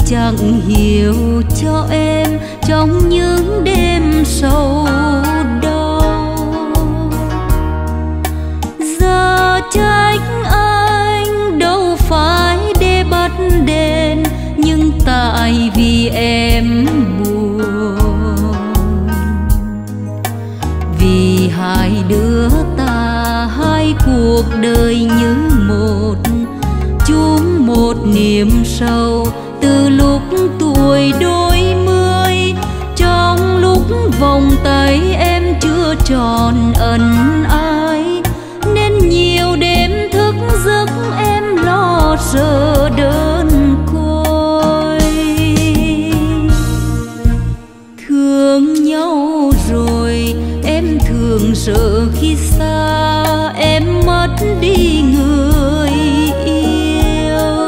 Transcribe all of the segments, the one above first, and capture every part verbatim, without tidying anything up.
chẳng hiểu cho em trong những đêm sầu đau. Giờ trách anh đâu phải để bắt đền, nhưng tại vì em buồn. Vì hai đứa ta hai cuộc đời như một, chung một niềm sâu từ lúc tuổi đôi mươi. Trong lúc vòng tay em chưa tròn ẩn ai, nên nhiều đêm thức giấc em lo sợ đơn côi. Thương nhau rồi em thường sợ khi xa em mất đi người yêu.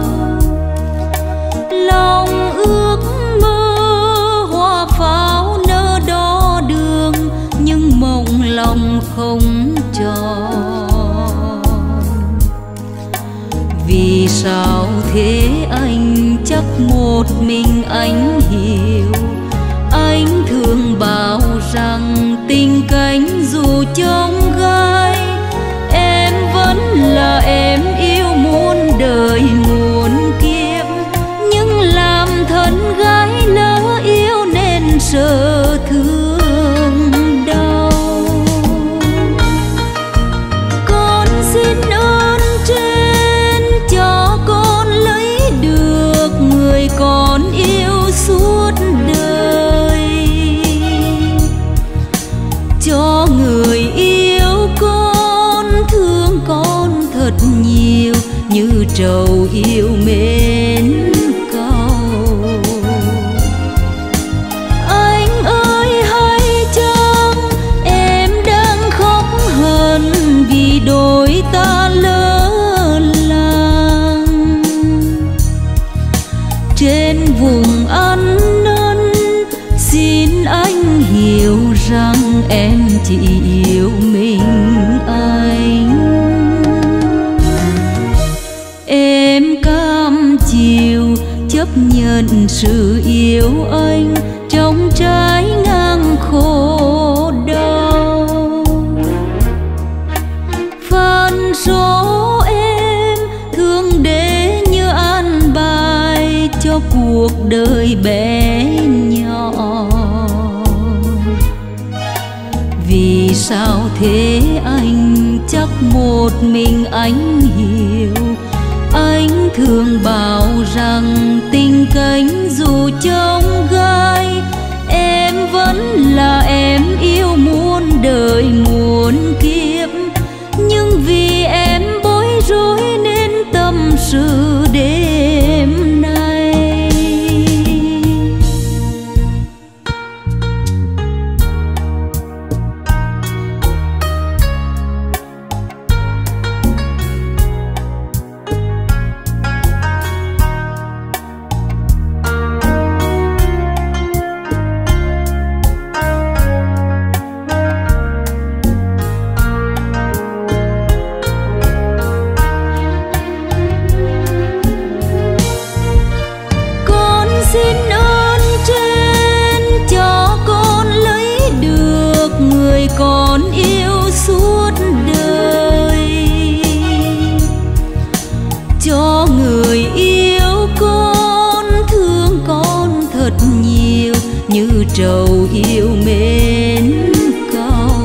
Lòng ước mơ hoa pháo nở đỏ đường, nhưng mộng lòng không tròn. Vì sao thế anh, chắc một mình anh hiểu. Anh thường bảo rằng tình cánh dù trong gai, em vẫn là em yêu muôn đời muôn kiếp. Nhưng làm thân gái lỡ yêu nên sợ thương đau. Con xin ơn trên cho con lấy được người con yêu suốt đời. Cho người yêu con thương con thật nhiều, như trầu yêu mến cầu. Anh ơi hãy chăng em đang khóc hờn vì đôi ta lỡ làng. Trên vùng ăn năn xin anh hiểu rằng em chỉ yêu mình anh. Em cam chịu chấp nhận sự yêu anh trong trái ngang khổ đau. Phần số em thương để như an bài cho cuộc đời bé nhỏ. Vì sao thế anh, chắc một mình anh hiểu. Anh thường bảo rằng tình cánh dù trong gai, em vẫn là em yêu muôn đời muôn kiếp. Nhưng vì em bối rối nên tâm sự đêm nay. Xin ơn trên cho con lấy được người con yêu suốt đời. Cho người yêu con thương con thật nhiều, như trầu yêu mến cầu.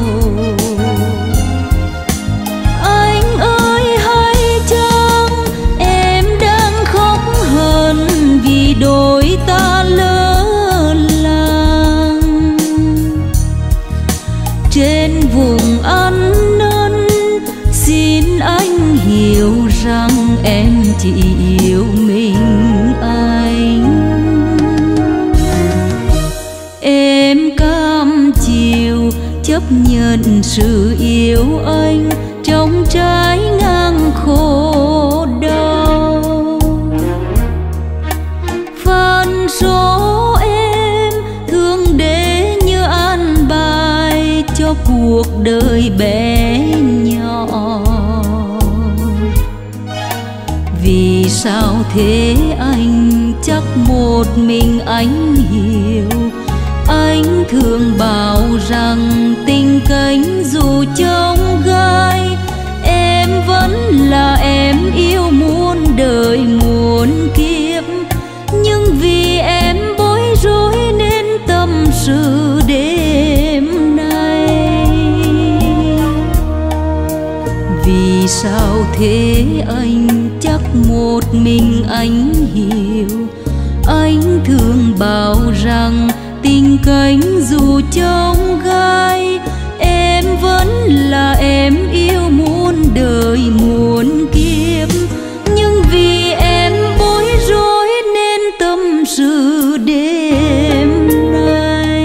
Anh ơi hãy chăng em đang khóc hờn vì đôi ta lỡ làng. Trên vùng ăn năn xin anh hiểu rằng em chỉ yêu mình anh. Em cam chịu chấp nhận sự yêu anh trong trái ngang khổ đau. Phần số em thương để như an bài cho cuộc đời bé nhỏ. Vì sao thế anh, chắc một mình anh hiểu. Anh thường bảo rằng tình cánh dù trông gai, em vẫn là em yêu muôn đời muôn kiếp. Nhưng vì em bối rối nên tâm sự đêm nay. Vì sao thế anh, chắc một mình anh hiểu. Anh thường bảo rằng tình cánh dù trông gai, em vẫn là em yêu muôn đời muôn kiếp. Nhưng vì em bối rối nên tâm sự đêm nay.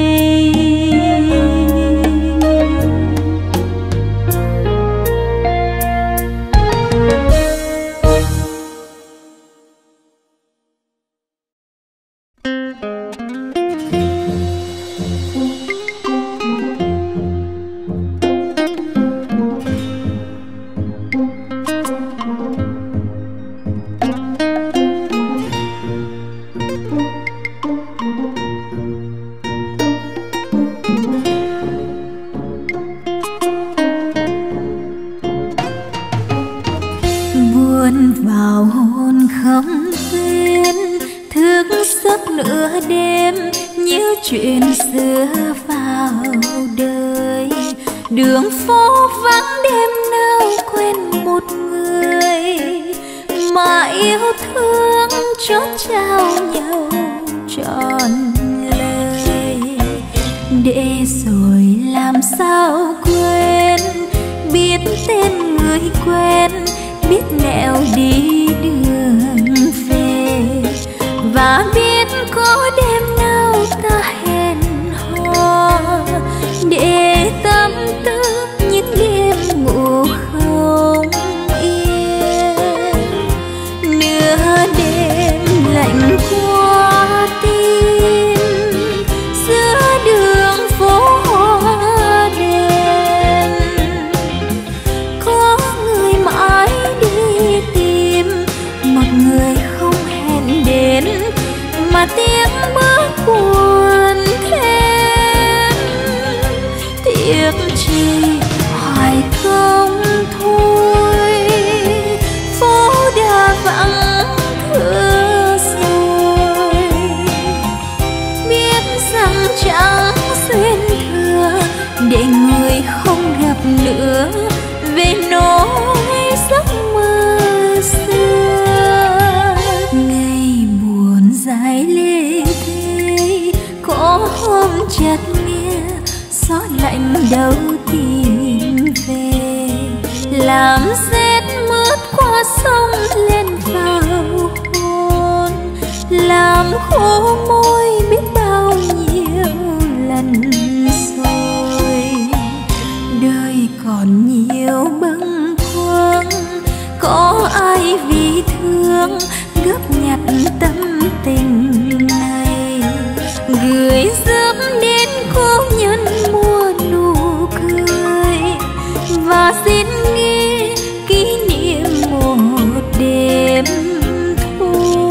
Buồn vào hôn không quên, thức giấc nửa đêm nhớ chuyện xưa vào đời. Đường phố vắng đêm nào quen một người mà yêu thương chót trao nhau trọn lời. Để rồi làm sao quên, biết tên người quen, biết nẻo đi đường về, và biết có đêm nào ta hẹn hò để tâm tư những đêm ngủ không yên. Nửa đêm lạnh qua tim, giữa đường phố hoa đèn, có người mãi đi tìm một người không hẹn đến, mà tiếng bước buồn thêm. Tiếc chi hoài không thôi, phố đã vắng thưa rồi. Biết rằng chẳng xuyên thừa để người không gặp nữa, về nỗi giấc mơ xưa. Ngày buồn dài lê thế, có hôm chợt nghe gió lạnh đầu tìm về, làm rét mướt qua sông lên vào hồn, làm khô môi biết bao nhiêu lần rồi. Đời còn nhiều bâng khuâng, có ai vì thương gấp nhặt tâm tình này, gửi giúp đến cô nhân mùa nụ cười, và xin nghe kỷ niệm một đêm thôi.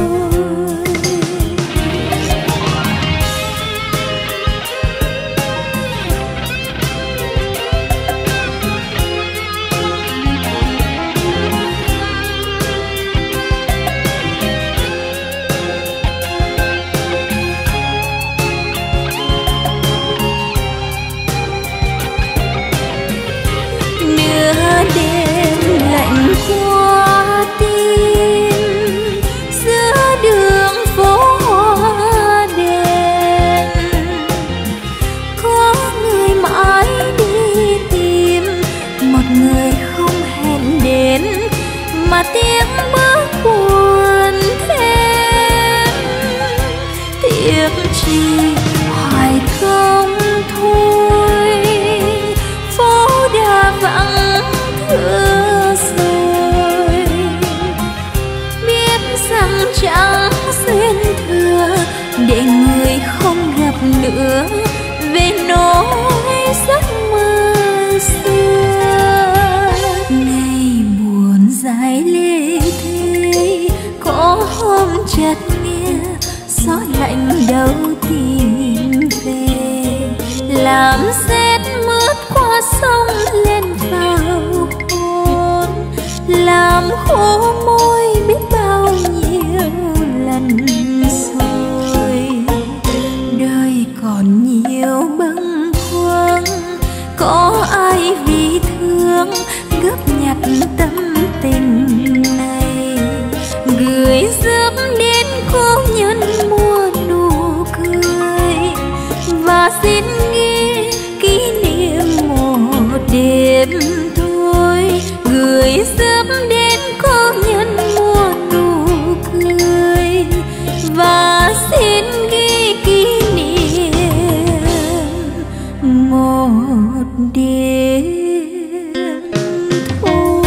Đêm lạnh qua tim, giữa đường phố hoa đèn, có người mãi đi tìm một người không hẹn đến, mà tiếng bước buồn thêm. Tiếc chi hoài không thôi, phố đã vắng thưa rồi. Biết rằng chẳng xuyên thừa để người không gặp nữa, về nỗi giấc mơ xưa. Ngày buồn dài lê thế, khô môi biết bao nhiêu lần rồi. Đời còn nhiều bâng khuâng, có ai vì thương gấp nhặt tâm tình này, gửi giấc đến cô nhân mùa nụ cười, và xin ghi kỷ niệm một đêm thôi, gửi giấc đến cô nhân mùa nụ cười, và xin ghi kỷ niệm một đêm thôi.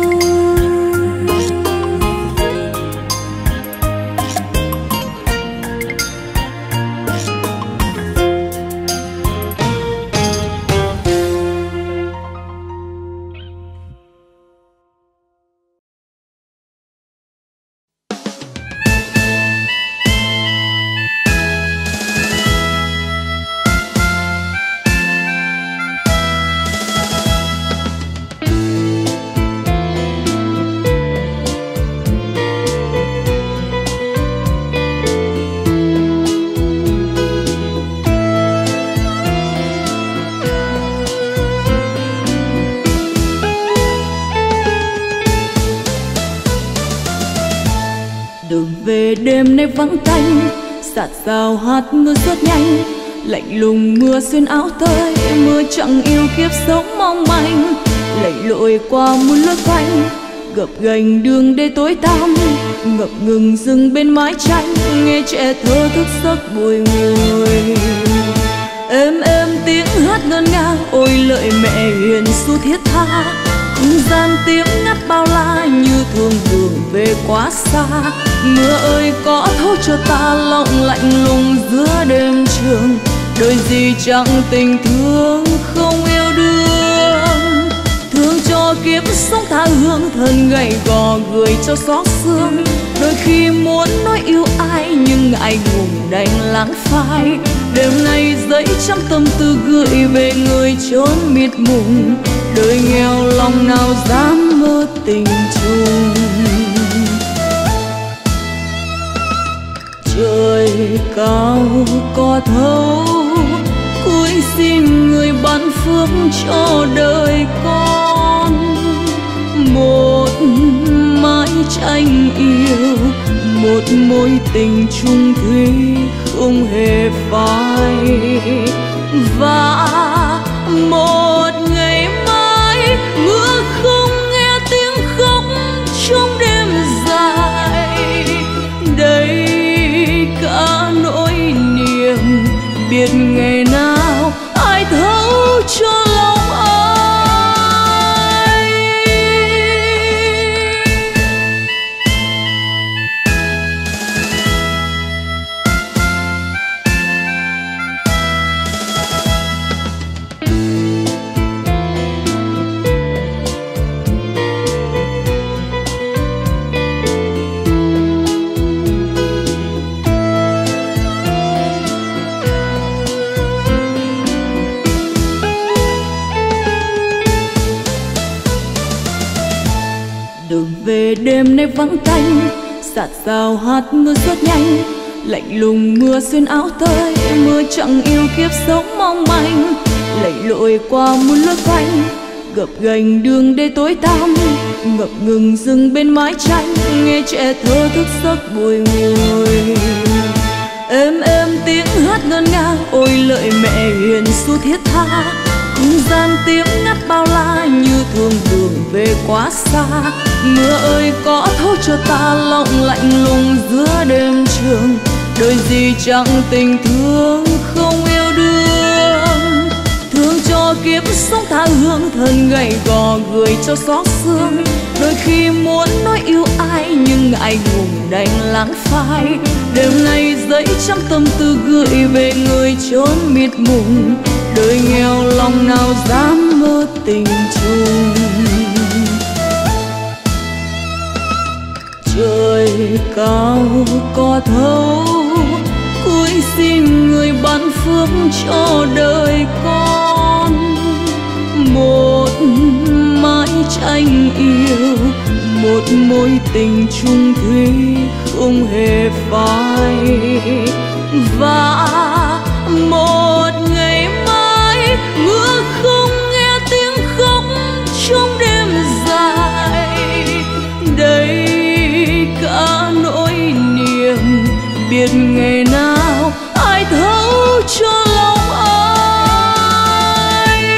Đường về đêm nay vắng tanh, sạt rào hạt mưa rất nhanh, lạnh lùng mưa xuyên áo tơi, mưa chẳng yêu kiếp sống mong manh, lầy lội qua muôn lối quanh, gập ghềnh đường đê tối tăm, ngập ngừng dừng bên mái tranh, nghe trẻ thơ thức giấc bồi hồi. Êm êm tiếng hát ngân nga, ôi lợi mẹ hiền xu thiết tha, không gian tiếng ngắt bao la như thương đường về quá xa. Mưa ơi có thấu cho ta lòng lạnh lùng giữa đêm trường, đời gì chẳng tình thương không yêu đương, thương cho kiếp sống tha hương, thân gầy gò gửi cho xót xương. Đôi khi muốn nói yêu ai nhưng ngại ngùng đành lãng phai, đêm nay dẫy trăm tâm tư gửi về người chốn mịt mùng, đời nghèo lòng nào dám mơ tình chung. Trời cao có thấu, cúi xin người ban phước cho đời con, một mái tranh yêu, một mối tình chung thủy không hề phai, và một ngày mai mưa không nghe tiếng khóc trong đêm dài. Đây cả nỗi niềm biết ngày nào ai thấu cho lòng ai. Đường về đêm nay vắng tanh, sạt rào hạt mưa rất nhanh, lạnh lùng mưa xuyên áo tơi, mưa chẳng yêu kiếp sống mong manh, lầy lội qua muôn lối quanh, gập ghềnh đường đê tối tăm, ngập ngừng dừng bên mái tranh, nghe trẻ thơ thức giấc bồi hồi. Êm êm tiếng hát ngân nga, ôi lợi mẹ hiền xu thiết tha, không gian tiếng ngắt bao la như thương đường về quá xa. Mưa ơi có thấu cho ta lòng lạnh lùng giữa đêm trường, đời gì chẳng tình thương không yêu đương, thương cho kiếp sống tha hương, thân gầy gò gửi cho xót xương. Đôi khi muốn nói yêu ai nhưng ngại ngùng đành lãng phai, đêm nay dẫy trăm tâm tư gửi về người chốn mịt mùng, đời nghèo lòng nào dám mơ tình chung. Trời cao có thấu, cúi xin người ban phước cho đời con, một mái tranh yêu, một mối tình chung thủy không hề phai. Và một ngày mai mưa không nghe tiếng khóc trong đêm dài, đây cả nỗi niềm biết ngày nào ai thấu cho lòng ai.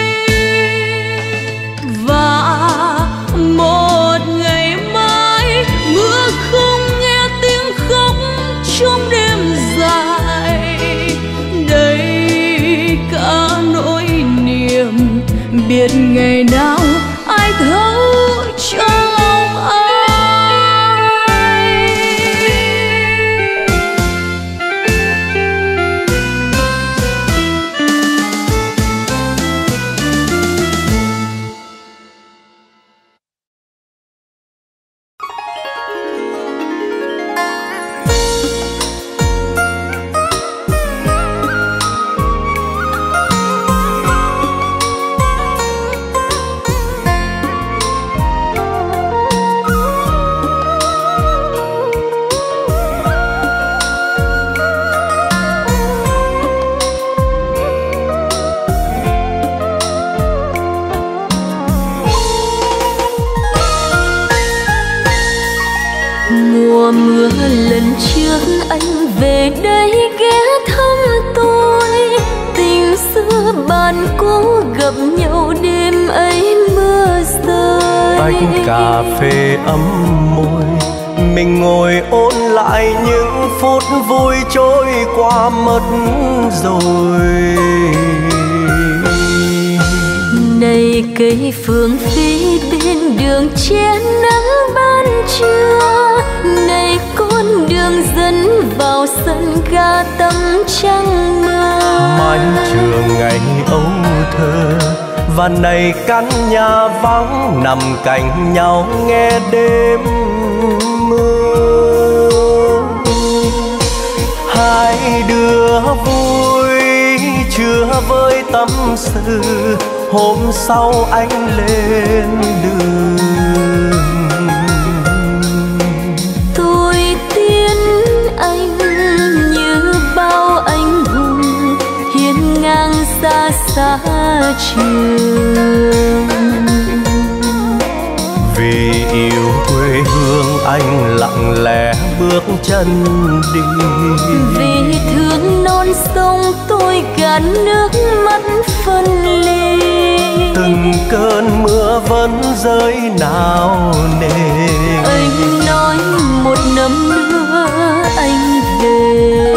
Và một ngày mai mưa không nghe tiếng khóc trong đêm dài, đây cả nỗi niềm biết ngày nào ai thấu cho lòng ai. Mùa mưa lần trước anh về đây ghé thăm tôi, tình xưa bạn cố gặp nhau đêm ấy mưa rơi. Tách cà phê ấm môi, mình ngồi ôn lại những phút vui trôi qua mất rồi. Này cây phương phi bên đường che nắng ban trưa, này con đường dẫn vào sân ga tắm trăng mưa. Mái trường ngày ấu thơ và này căn nhà vắng nằm cạnh nhau nghe đêm mưa. Hai đứa vui chưa với tâm sự, hôm sau anh lên đường. Tôi tiến anh như bao anh hùng hiên ngang xa xa trường. Vì yêu quê hương anh lặng lẽ bước chân đi, vì thương non sông tôi gạt nước mắt phân ly. từng cơn mưa vẫn rơi nào nề. Anh nói một năm nữa anh về,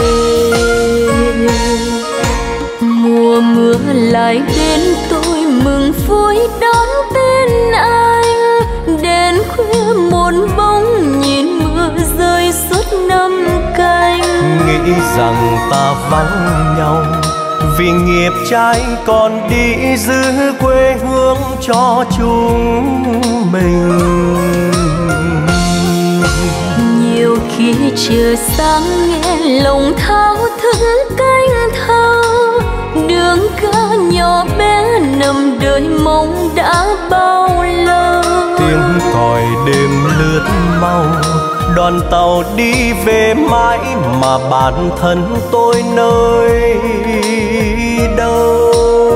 mùa mưa lại đến tôi mừng vui đón tên anh. Đến khuya một bóng nhìn mưa rơi suốt năm canh, Nghĩ rằng ta vắng nhau vì nghiệp trai còn đi giữ quê hương cho chúng mình. nhiều khi trời sáng nghe lòng thao thức cánh thao, đường ca nhỏ bé nằm đợi mong đã bao lâu. Tiếng còi đêm lướt mau, đoàn tàu đi về mãi mà bản thân tôi nơi đâu.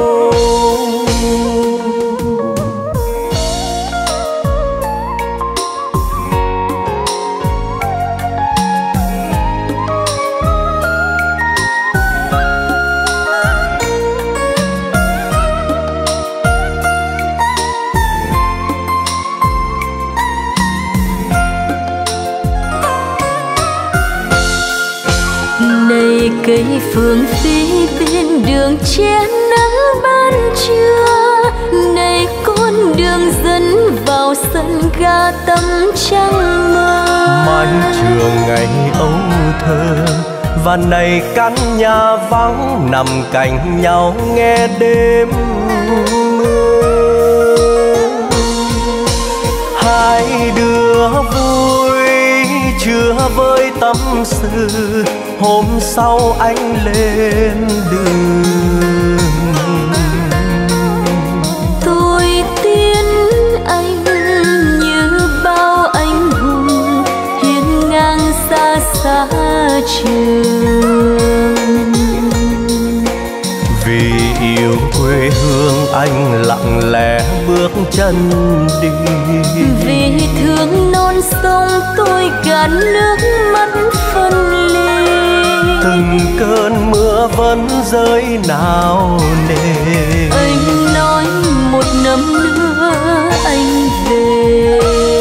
Này cây phương phi bên đường che nắng ban trưa, này con đường dẫn vào sân ga tắm trăng mưa. Mái trường ngày ấu thơ và này căn nhà vắng nằm cạnh nhau nghe đêm mưa. Hai đứa vui chưa với tâm sự, hôm sau anh lên đường. Tôi tiến anh như bao anh chân đi. Vì thương non sông tôi gạt nước mắt phân ly, từng cơn mưa vẫn rơi nào nề. Anh nói một năm nữa anh về,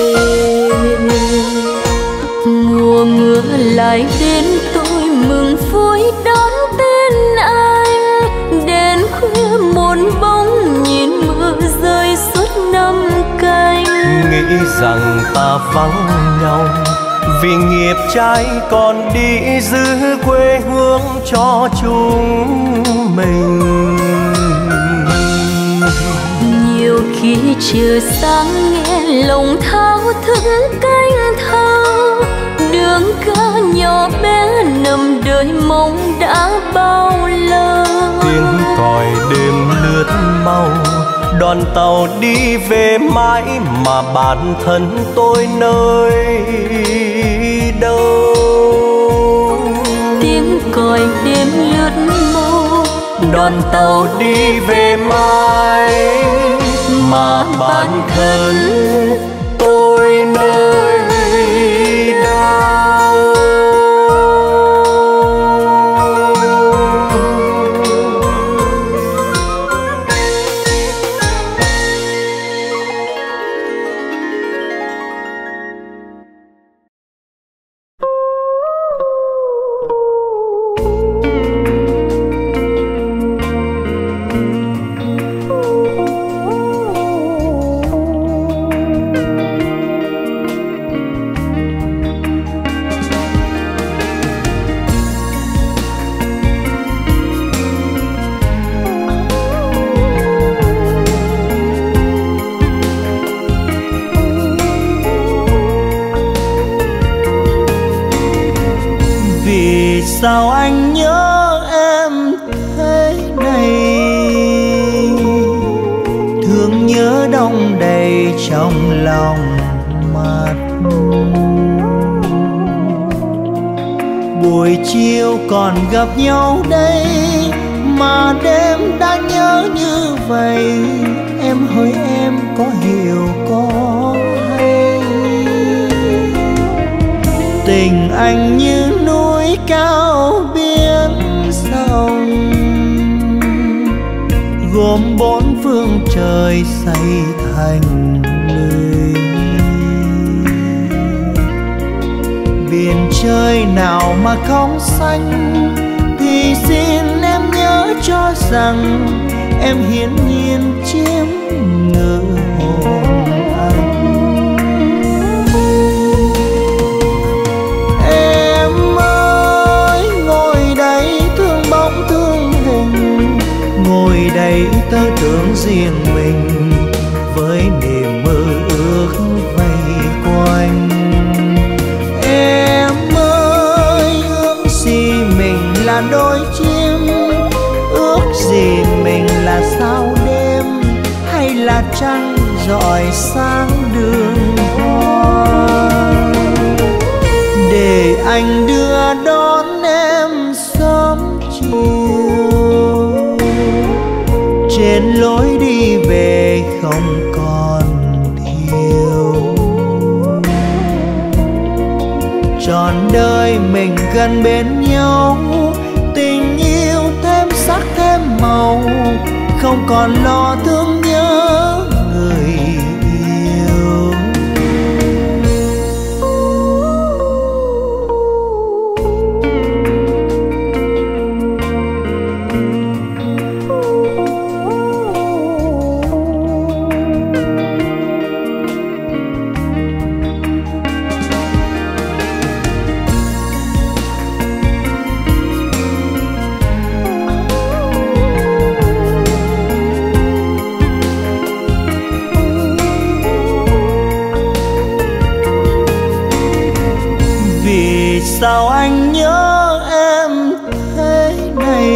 mùa mưa lại đến tôi mừng vui đón tên anh. Đến khuya một bóng nhìn mưa rơi suốt năm canh, nghĩ rằng ta vắng nhau vì nghiệp trai còn đi giữ quê hương cho chúng mình. Nhiều khi chiều sáng nghe lòng thao thức cánh thơ, đường ca nhỏ bé nằm đời mong đã bao lâu. Tiếng còi đêm lướt mau, đoàn tàu đi về mãi mà bản thân tôi nơi đâu. Tiếng còi đêm lướt mau, đoàn tàu đi về mãi mà bản thân tôi nơi đâu. Sao anh nhớ em thế này, thương nhớ đong đầy trong lòng mặt. Buổi chiều còn gặp nhau đây mà đêm đã nhớ như vậy. Em hỡi em có hiểu có hay, tình anh như núi cao biển sông, gồm bốn phương trời xây thành lũy. Biển trời nào mà không xanh thì xin em nhớ cho rằng em hiển nhiên chiếm ngự hồn anh. Em ơi ngồi đây thương bóng thương hình, ngồi đây tơ tưởng riêng mình với niềm mơ ước vây quanh. Em ơi ước gì mình là đôi chim, ước gì mình là sao đêm hay là trăng rọi sáng đường hoa, để anh đưa đón em sớm chiều trên lối đi về không còn thiếu. Trọn đời mình gần bên nhau, tình yêu thêm sắc thêm màu, không còn lo thương nhớ người yêu. Sao anh nhớ em thế này,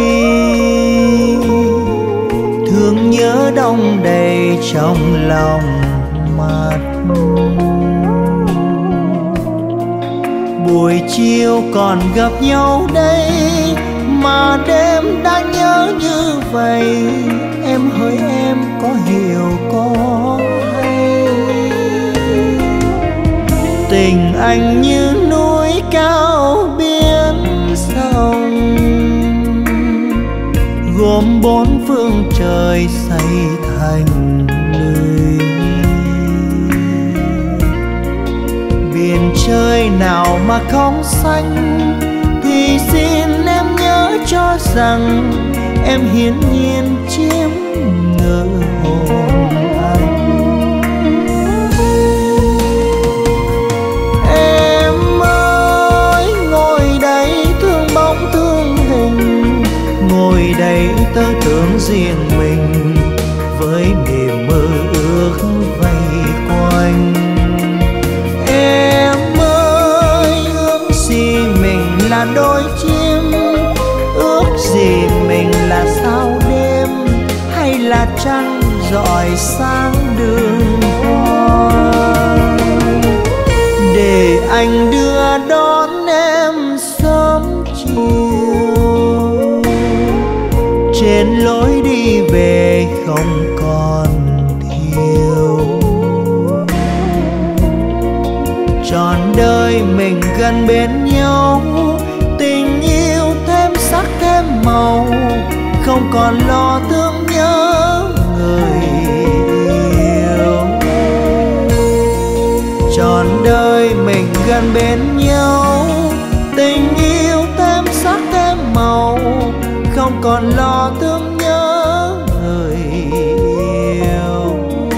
thương nhớ đong đầy trong lòng mặt. Buổi chiều còn gặp nhau đây mà đêm đã nhớ như vậy. Em hỡi em có hiểu có hay, Tình anh như núi cao biển sông, gồm bốn phương trời xây thành lũy. Biển trời nào mà không xanh, thì xin em nhớ cho rằng em hiển nhiên chiếm ngỡ hồn anh. Em ơi ngồi đây thương bóng thương hình, ngồi đây tơ tưởng riêng mình với niềm mơ ước vây quanh. Em ơi ước gì mình là đôi chim, ước gì mình là sao đêm, hay là trăng rọi sáng đường hoa, để anh đưa đón em sớm chiều trên lối đi về không còn thiếu. Trọn đời mình gần bên nhau, tình yêu thêm sắc thêm màu, không còn lo thương nhớ người yêu. Trọn đời mình gần bên nhau, tình yêu thêm sắc thêm màu, không còn lo thương nhớ người yêu.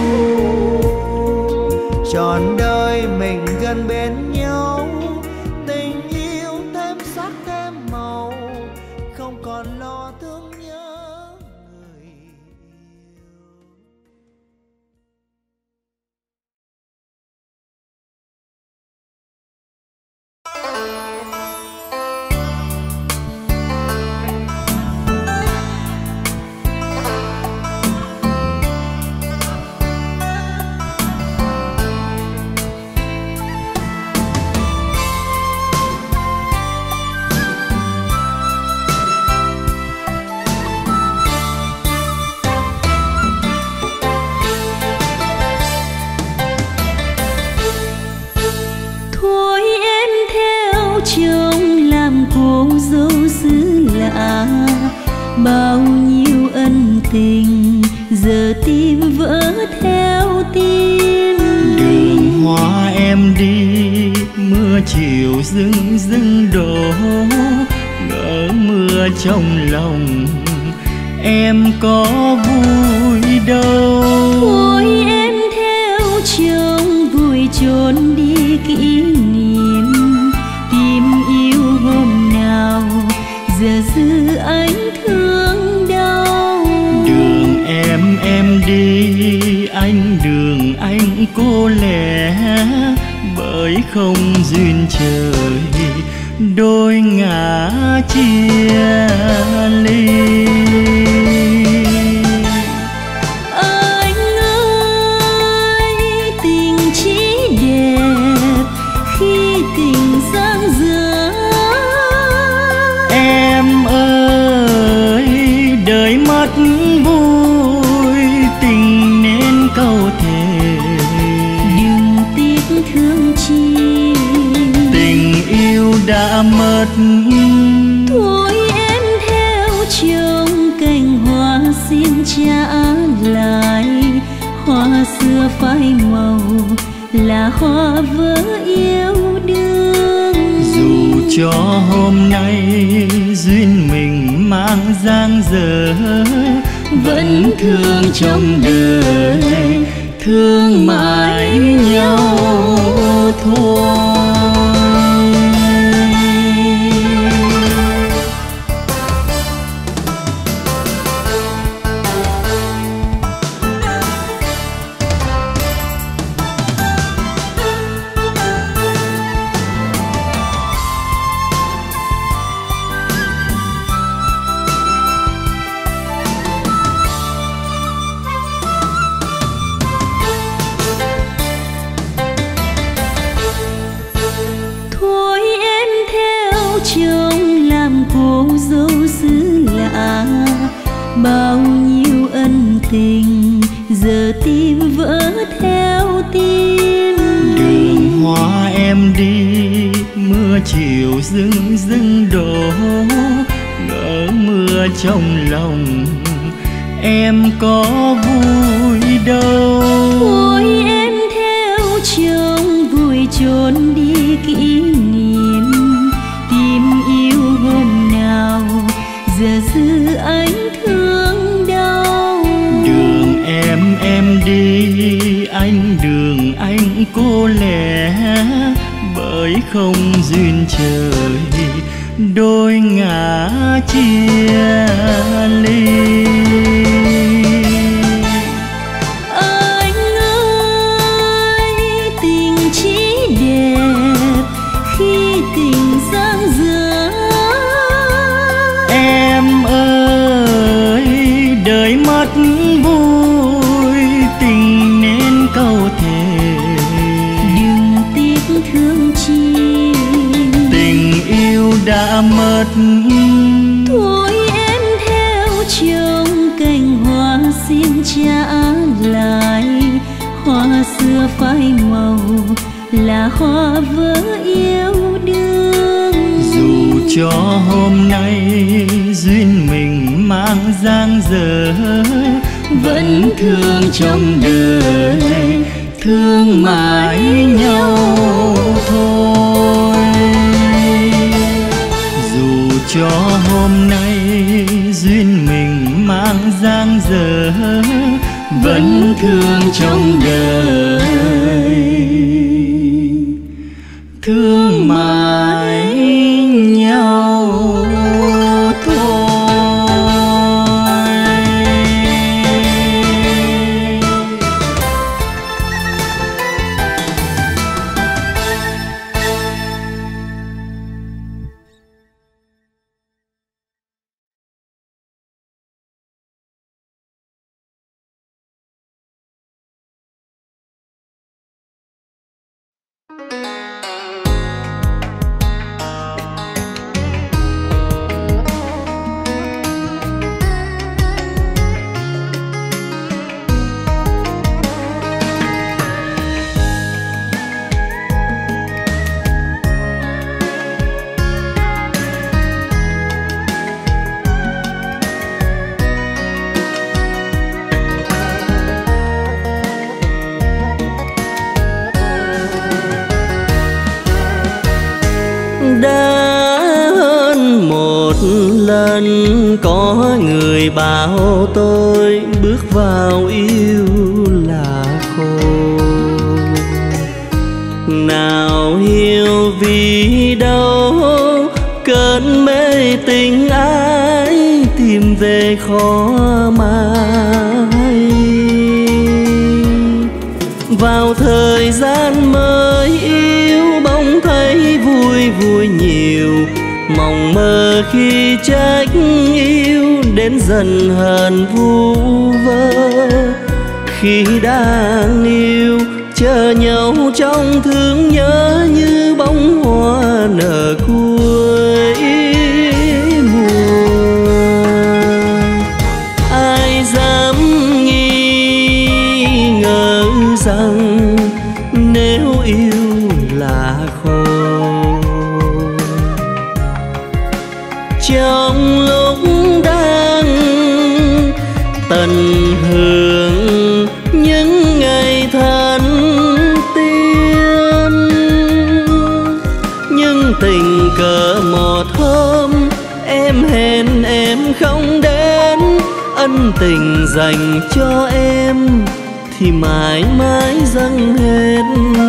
Trọn đời mình gần bên nhau, tình yêu thêm sắc thêm màu, không còn lo thương nhớ người yêu. Bao nhiêu ân tình giờ tim vỡ theo tim. Đường hoa em đi mưa chiều rưng rưng đổ, ngỡ mưa trong lòng em có vui đâu. Thôi em theo chồng vui trốn đi kỷ niệm, tìm yêu hôm nào giờ dư anh thương đau. Đường em em đi anh, đường anh cô lẻ, bởi không duyên trời đôi ngả chia ly. Anh ơi tình chỉ đẹp khi tình giang dở. Em ơi đời mất vui, tình nên câu thề đừng tiếc thương chi, tình yêu đã mất. Thôi em theo chồng cành hoa xin trả lại, hoa xưa phai màu là hoa vỡ yêu đương. Dù cho hôm nay duyên mình mang dang dở, vẫn thương trong đời, thương mãi nhau thôi. Bao nhiêu ân tình giờ tim vỡ theo tim. Đường hoa em chiều dưng dưng đổ, ngỡ mưa trong lòng em có vui đâu. Ôi em theo chồng vui trốn đi kỷ niệm, tìm yêu hôm nào giờ dư anh thương đau. Đường em em đi, anh đường anh cô lẻ, bởi không duyên trời đôi ngả chia ly. Anh ơi tình chỉ đẹp khi tình giang dở. Em ơi đời mất vui, tình nên câu thề Đừng tiếc thương chi, tình yêu đã mất. thôi em theo chồng cành hoa xin trả lại. Hoa xưa phai màu là hoa vỡ yêu đương. Dù cho hôm nay duyên mình mang dang dở, vẫn thương trong đời, thương mãi nhau thôi. Dù cho hôm nay duyên mình mang dang dở, vẫn thương trong đời, thương mãi nhau thôi. Đã hơn một lần có người bảo tôi bước vào yêu là khổ. Nào hiểu vì đâu cơn mê tình ai tìm về khó mà hay. Vào thời gian mới yêu bỗng thấy vui vui nhiều, mộng mơ khi trách yêu đến dần hờn vu vơ. Khi đang yêu chờ nhau trong thương nhớ như bông hoa nở cuối mùa. Ai dám nghi ngờ rằng nếu yêu là khổ. Trong lúc đang tận hưởng những ngày thân tiên, nhưng tình cờ một hôm em hẹn em không đến. Ân tình dành cho em thì mãi mãi dâng hết.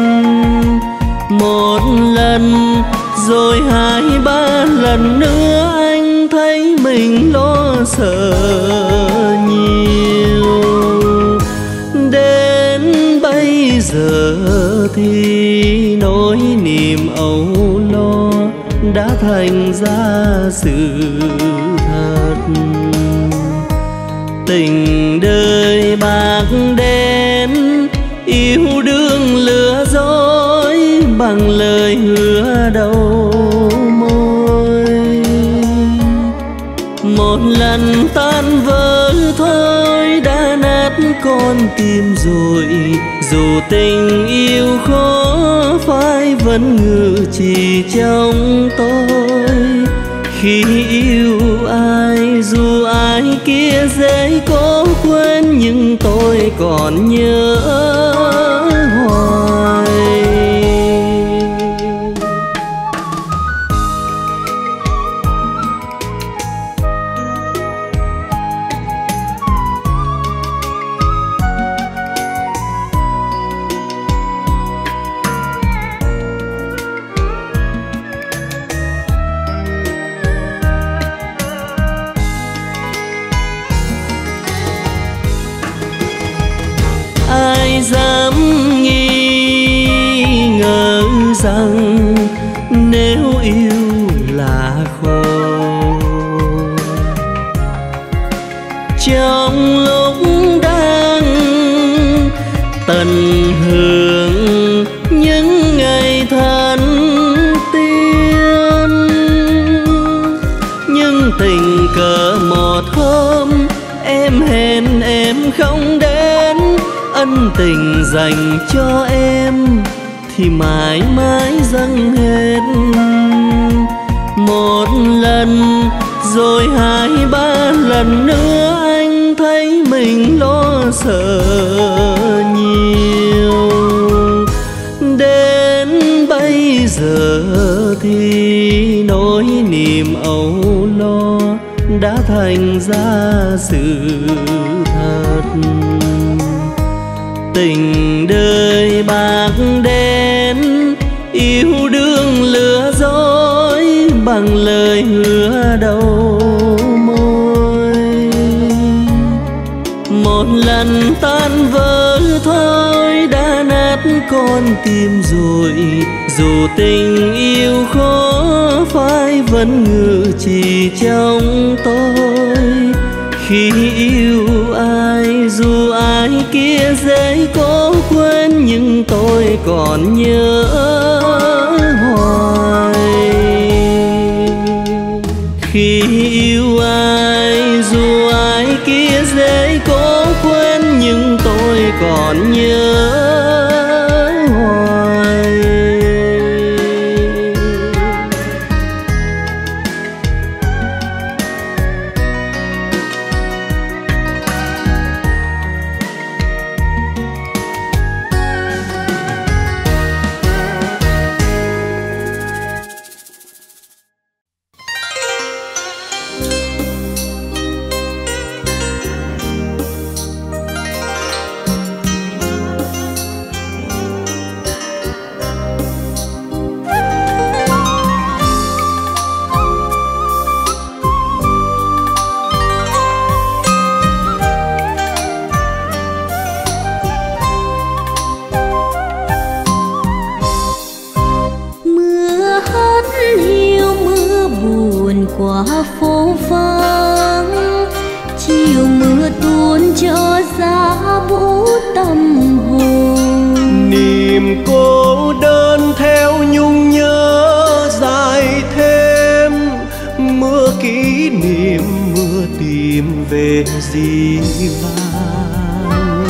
Một lần rồi hai ba lần nữa anh thấy mình lo sợ nhiều. Đến bây giờ thì nỗi niềm âu lo đã thành ra sự thật. Tình đời bạc đen yêu đương lừa dối bằng lời hứa đầu môi. Một lần tan vỡ thôi đã nát con tim rồi, dù tình yêu khó phai vẫn ngự chỉ trong tôi. Khi yêu ai dù ai kia dễ có quên, nhưng tôi còn nhớ hoài. Ai dám nghi ngờ rằng nếu yêu là khổ, trong lúc đang tận hưởng những ngày thần tiên, nhưng tình cờ một hôm em hẹn em không đến, ân tình dành cho em thì mãi mãi dâng hết. Một lần rồi hai ba lần nữa anh thấy mình lo sợ nhiều. Đến bây giờ thì nỗi niềm âu lo đã thành ra sự thật. Tình đời bạc đen, yêu đương lừa dối bằng lời hứa đầu môi. Một lần tan vỡ thôi đã nát con tim rồi, dù tình yêu khó phai vẫn ngự chỉ trong tôi. Khi yêu ai dù ai kia dễ có quên, nhưng tôi còn nhớ hoài. Khi yêu ai dù ai kia dễ có quên, nhưng tôi còn nhớ hoài. Qua phố vắng chiều mưa tuôn cho giá vũ tâm hồn. Niềm cô đơn theo nhung nhớ dài thêm, mưa kỷ niệm mưa tìm về dĩ vãng.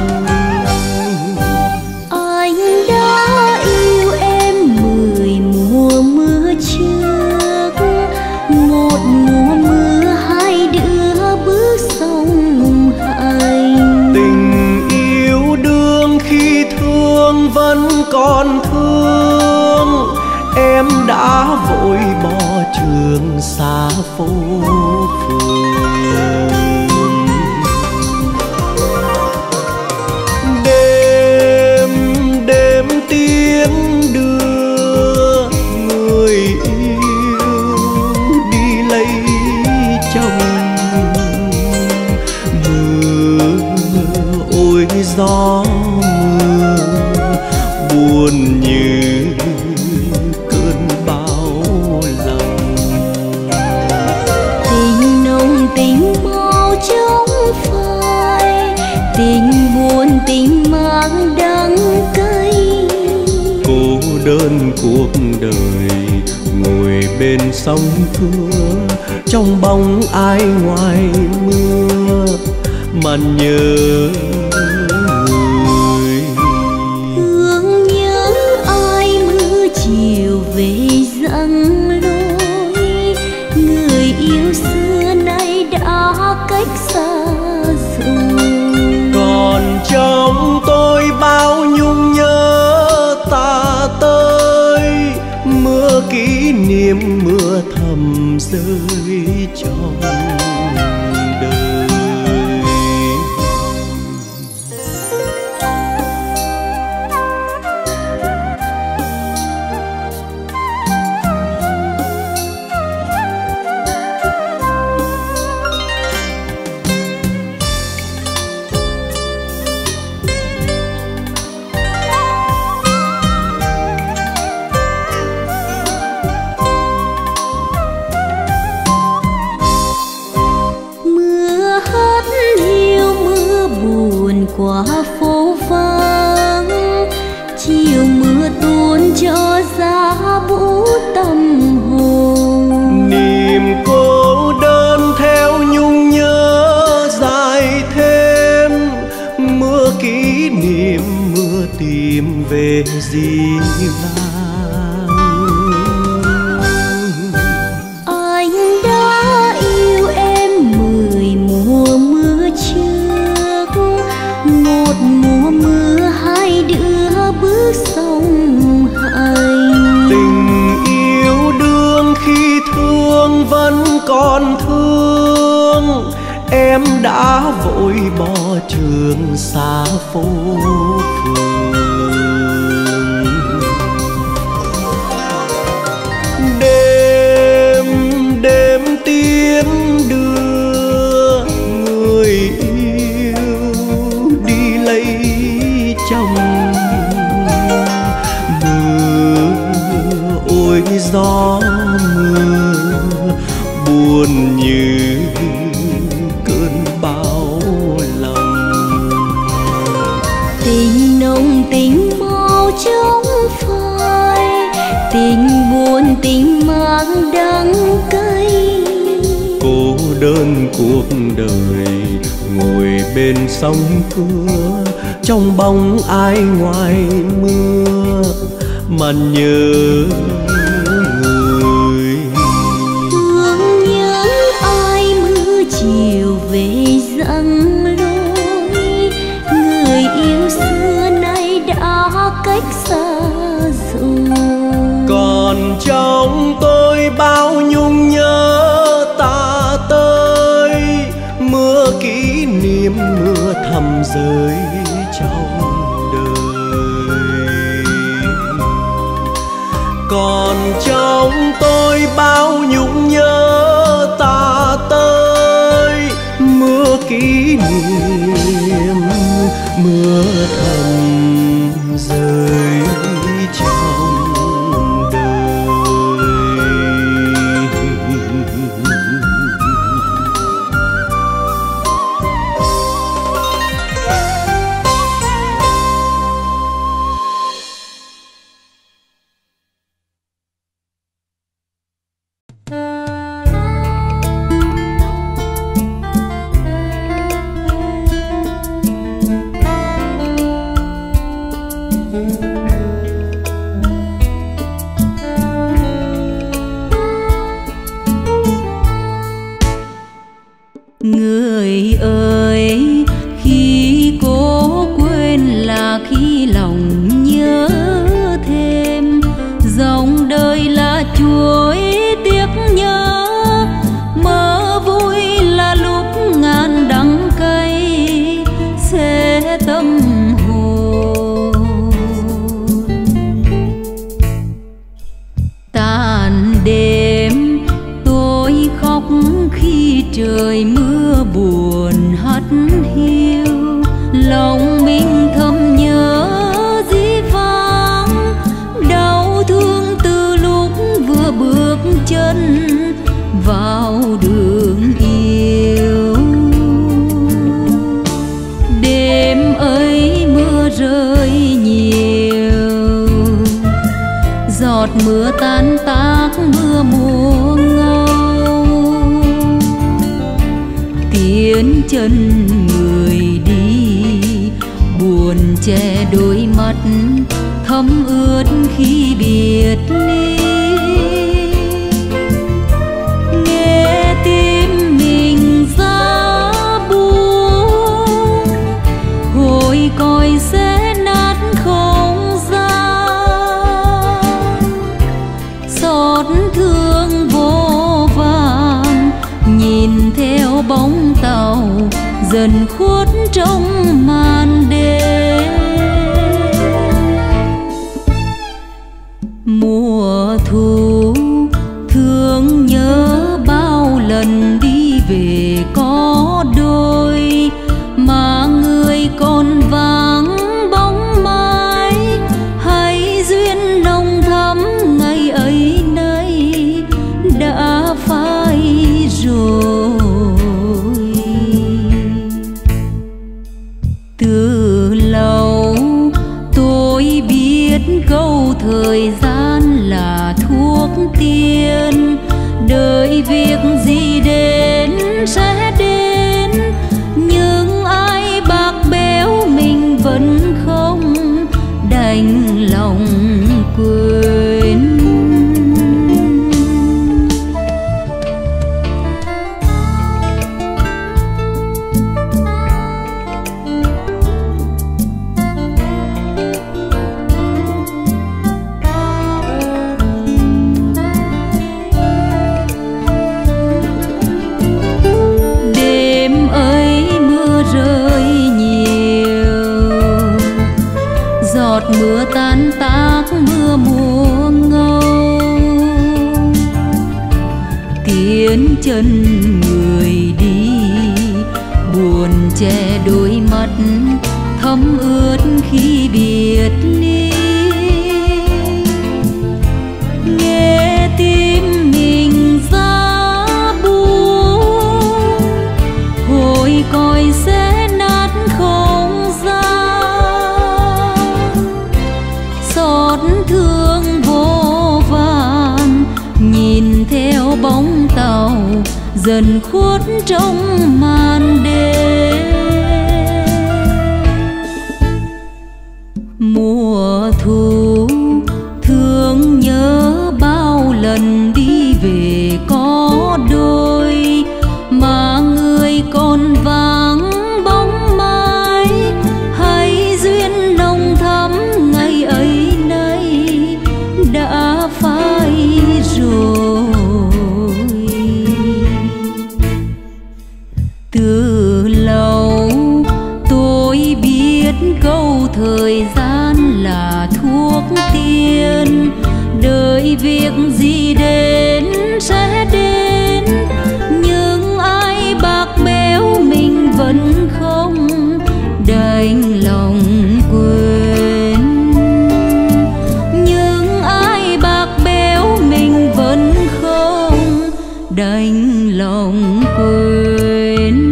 Anh đã yêu em mười mùa mưa trước, một mùa mưa hai đứa bước sông hành. Tình yêu đương khi thương vẫn còn thương, em đã vội bỏ trường xa phố phường. Đêm đêm tiếng đưa người yêu đi lấy chồng. Mưa ôi gió mưa buồn như cơn bão lòng. Tình nồng tình mau chóng phai, tình buồn tình mang đắng cay. Cô đơn cuộc đời ngồi bên sông thưa, trong bóng ai ngoài mưa mà nhớ người. niệm mưa thầm rơi trong đời. Qua phố vắng chiều mưa tuôn cho giá vũ tâm hồn. Niềm cô đơn theo nhung nhớ dài thêm, mưa kỷ niệm mưa tìm về dĩ vãng. Anh đã yêu em mười mùa mưa trước, một mùa mưa hai đứa bước sông hành. Tình yêu đương khi thương vẫn còn thương, em đã vội bỏ trường xa phố phường. Đêm đêm tiến đưa người trong mưa, ôi gió mưa buồn như cơn bão lòng. Tình nồng tình mau trong phai, tình buồn tình mang đắng cay. Cô đơn cuộc đời ngồi bên sông Cưa, trong bóng ai ngoài mưa mà nhớ người. Thương nhớ ai mưa chiều về giăng lối, người yêu xưa nay đã cách xa rồi. Còn trong tôi bao nhung nhớ ta tới, mưa kỷ niệm mưa thầm rơi trong đời. Còn trong tôi bao nhung nhớ ta tới, mưa kỷ niệm mưa thầm rơi trong đời. Người ơi, khi cố quên là khi lòng nhớ thêm, dòng đời là chuỗi tiếc nhớ, mơ vui là lúc ngàn đắng cay sẽ tâm hồn. Tàn đêm tôi khóc khi trời mưa buồn hắt hiu, lòng mình thầm nhớ dĩ vãng, đau thương từ lúc vừa bước chân vào đường yêu. Đêm ấy mưa rơi nhiều, giọt mưa tan tác mưa mùa ngâu, tiến chân người đi buồn che đôi mắt thấm ướt khi biệt ly. Nghe tim mình giá buông, hồi còi sẽ nát không gian, xót thương vô vàn, nhìn theo bóng tàu dần khuất trong màn đêm. Mùa thu thương nhớ bao lần đi về có đôi, mà người còn vắng bóng mãi. Hay duyên nồng thắm ngày ấy nay đã phai rồi. Từ lâu tôi biết câu thời gian là thuốc tiên, đợi việc gì đến sẽ đến, nhưng ai bạc béo mình vẫn không đành lòng quên. Mưa tan tác mưa mùa ngâu, tiến chân người đi buồn che đôi mắt thấm ướt khi biệt ly. Nghe tim mình ra buông, hồi còi sẽ nát không gian. Xót thương vô vàn, nhìn theo bóng tàu dần khuất trong màn đêm. Mùa thu thương nhớ bao lần đi về có đôi, mà người còn vắng bóng mãi. Hay duyên nồng thắm ngày ấy nay đã phai rồi. Từ lâu tôi biết câu thời gian là thuốc tiên, đợi việc gì đến sẽ đến, nhưng ai bạc béo mình vẫn không đành lòng quên. Nhưng ai bạc béo mình vẫn không đành lòng quên.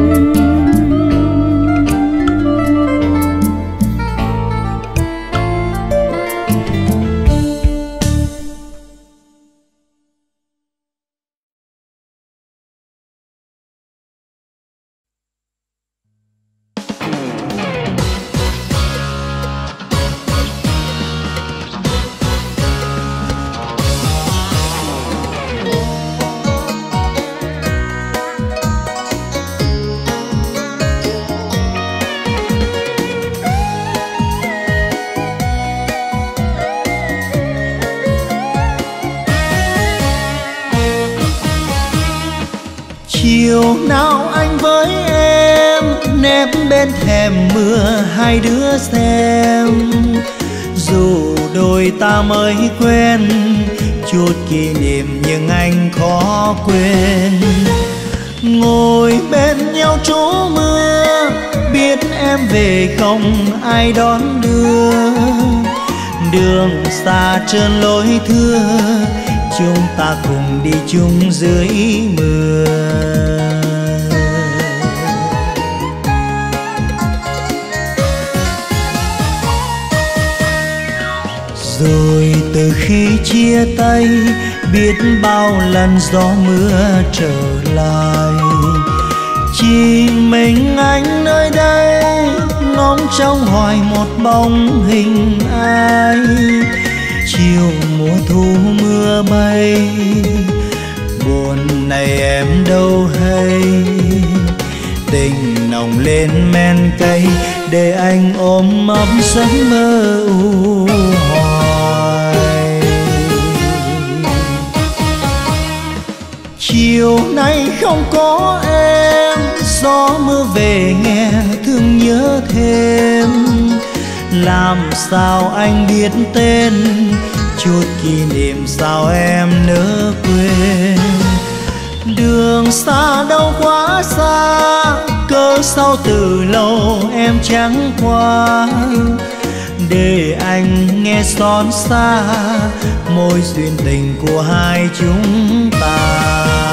Chiều nào anh với em nép bên thềm mưa hai đứa xem, dù đôi ta mới quen chút kỷ niệm nhưng anh khó quên. Ngồi bên nhau trú mưa, biết em về không ai đón đưa. Đường xa trơn lối thưa, chúng ta cùng đi chung dưới mưa. Rồi từ khi chia tay, biết bao lần gió mưa trở lại, chỉ mình anh nơi đây ngóng trông hoài một bóng hình ai. Chiều mùa thu mưa bay, buồn này em đâu hay. Tình nồng lên men cay, để anh ôm ấp giấc mơ u hoài. Chiều nay không có em, gió mưa về nghe thương nhớ thêm. Làm sao anh biết tên, chút kỷ niệm sao em nỡ quên. Đường xa đâu quá xa, cớ sao từ lâu em chẳng qua. Để anh nghe xót xa mối duyên tình của hai chúng ta.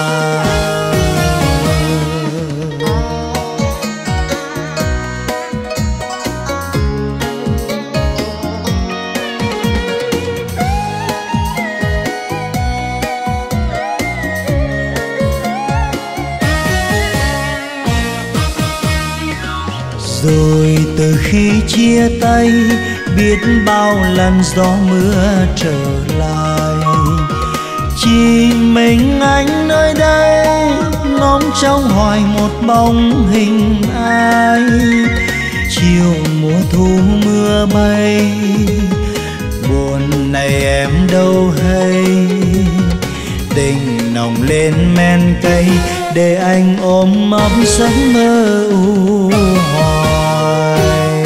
Rồi từ khi chia tay, biết bao lần gió mưa trở lại. Chỉ mình anh nơi đây, ngóng trông hoài một bóng hình ai. Chiều mùa thu mưa bay, buồn này em đâu hay. Tình nồng lên men cay, để anh ôm ấp giấc mơ u hoài.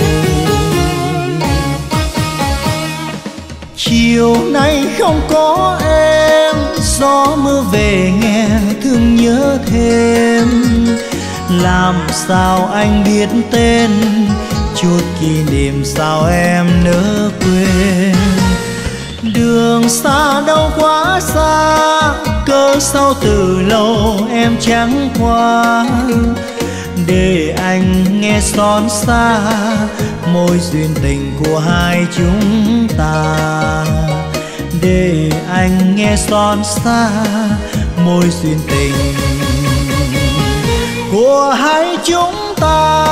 Chiều nay không có em, gió mưa về nghe thương nhớ thêm. Làm sao anh biết tên, chút kỷ niệm sao em nỡ quên. Đường xa đâu quá xa, cớ sao từ lâu em chẳng qua. Để anh nghe xót xa mối duyên tình của hai chúng ta. Để anh nghe xót xa mối duyên tình của hai chúng ta.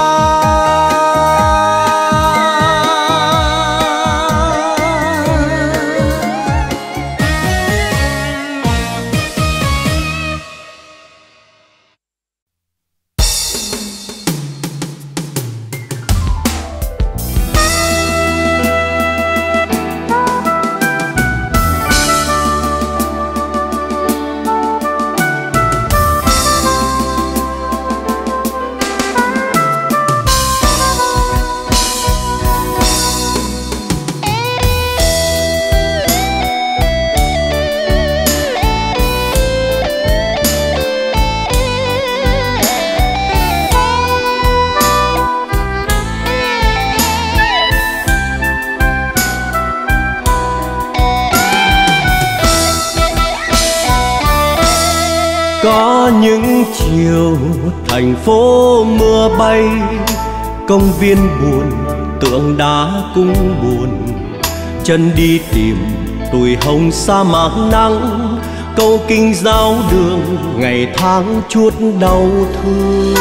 Có những chiều thành phố mưa bay, công viên buồn, tượng đá cũng buồn. Chân đi tìm tuổi hồng sa mạc nắng, câu kinh giáo đường ngày tháng chuốt đau thương.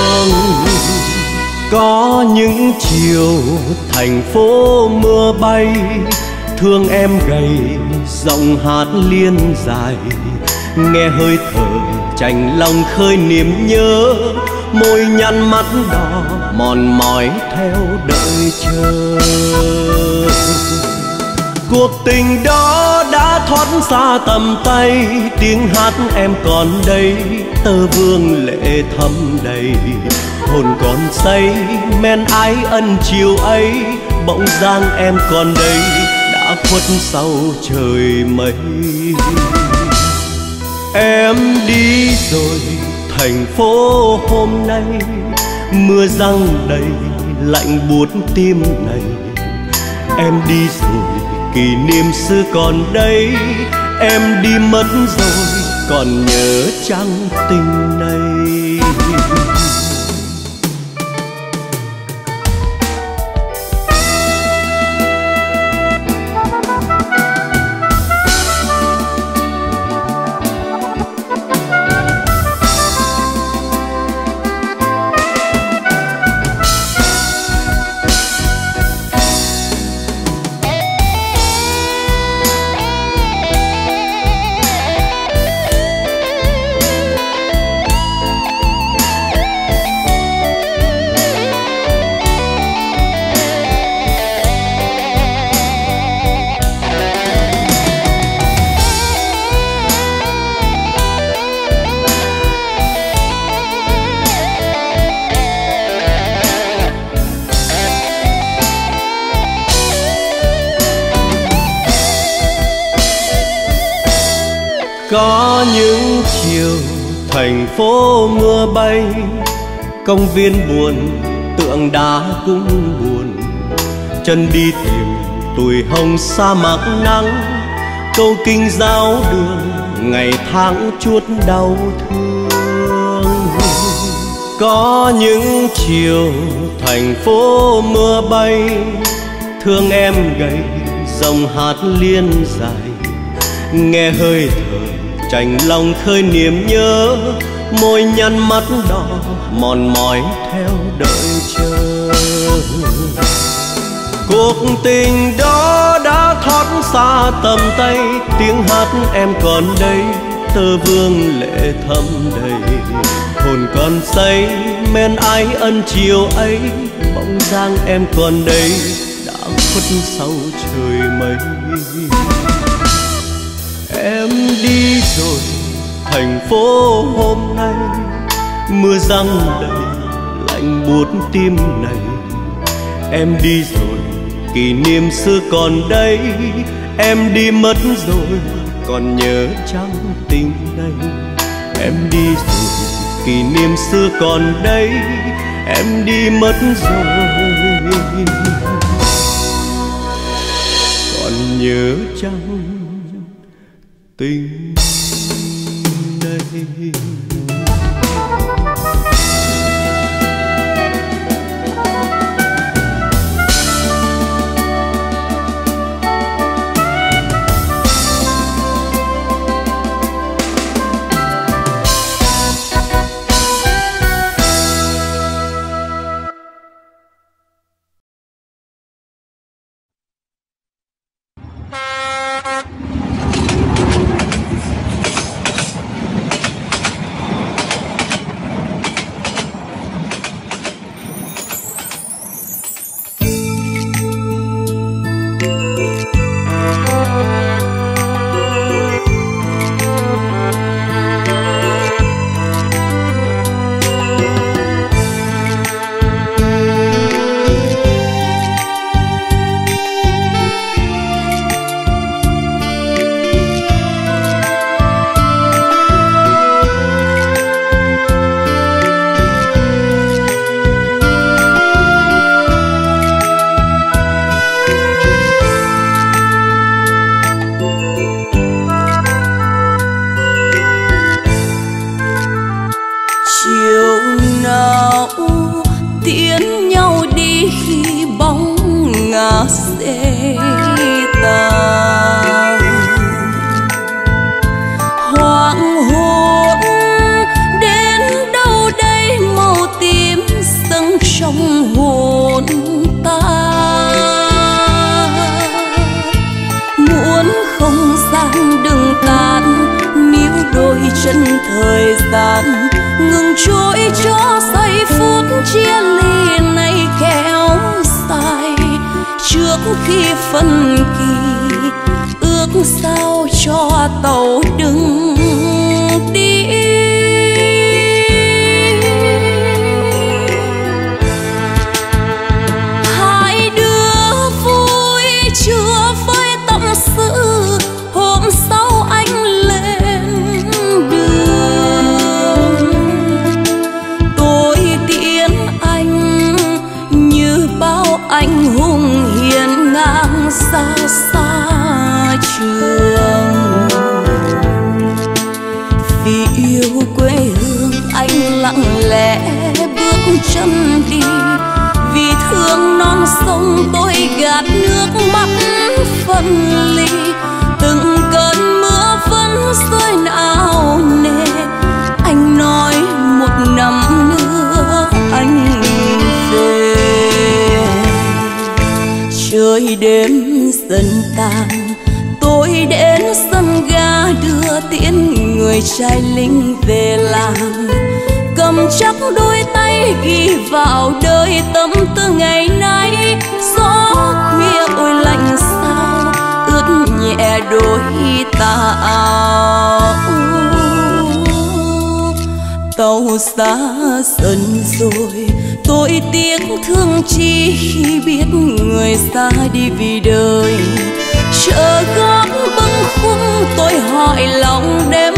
Có những chiều thành phố mưa bay, thương em gầy giọng hát liên dài. Nghe hơi thở chạnh lòng khơi niềm nhớ, môi nhăn mắt đỏ mòn mỏi theo đợi chờ. Cuộc tình đó đã thoát xa tầm tay, tiếng hát em còn đây, tơ vương lệ thấm đầy. Hồn còn say men ái ân chiều ấy, bỗng dáng em còn đây đã khuất sau trời mây. Em đi rồi thành phố hôm nay, mưa giăng đầy lạnh buốt tim này. Em đi rồi kỷ niệm xưa còn đây, em đi mất rồi còn nhớ chăng tình này. Có những chiều thành phố mưa bay, công viên buồn tượng đá cũng buồn, chân đi tìm tuổi hồng sa mạc nắng, câu kinh giáo đường ngày tháng chuốt đau thương. Có những chiều thành phố mưa bay, thương em gầy dòng hát liên dài, nghe hơi thở chạnh lòng khơi niềm nhớ, môi nhăn mắt đỏ mòn mỏi theo đợi chờ. Cuộc tình đó đã thoát xa tầm tay, tiếng hát em còn đây, tơ vương lệ thấm đầy, hồn còn say men ái ân chiều ấy, bóng dáng em còn đây đã khuất sau trời mây. Em đi rồi thành phố hôm nay, mưa giăng đầy lạnh buốt tim này. Em đi rồi kỷ niệm xưa còn đây, em đi mất rồi còn nhớ chăng tình này. Em đi rồi kỷ niệm xưa còn đây, em đi mất rồi còn nhớ chăng tình này. chân thời gian ngừng trôi cho giây phút chia ly này kéo dài trước khi phân kỳ ước sao cho tàu đừng đi. Hai đứa vui chưa với tâm sự hôm sau anh lên đường, tôi tiễn anh như bao anh hùng hiền ngang xa xa trường. Vì yêu quê hương anh lặng lẽ bước chân đi, vì thương non sông tôi gạt nước mắt phân ly. Từng cơn mưa vẫn rơi não nề, anh nói một năm nữa anh về. Trời đêm dần tàn, tôi đến sân ga đưa tiễn người trai lính về làng, cầm chắc đôi tay ghi vào đời tâm tư ngày nay. Gió khuya ôi lạnh sao ướt nhẹ đôi tà áo, tàu xa dần rồi tôi tiếc thương chi khi biết người xa đi vì đời. Chợ góc bâng khuâng tôi hỏi lòng đêm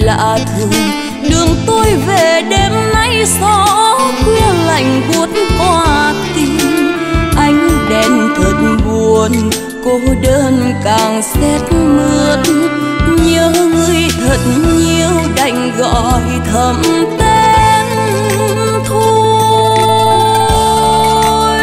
lạ thường. Đường tôi về đêm nay gió khuya lạnh buốt qua tim. Ánh đèn thật buồn, cô đơn càng rét mướt. Nhớ người thật nhiều đành gọi thầm tên thôi.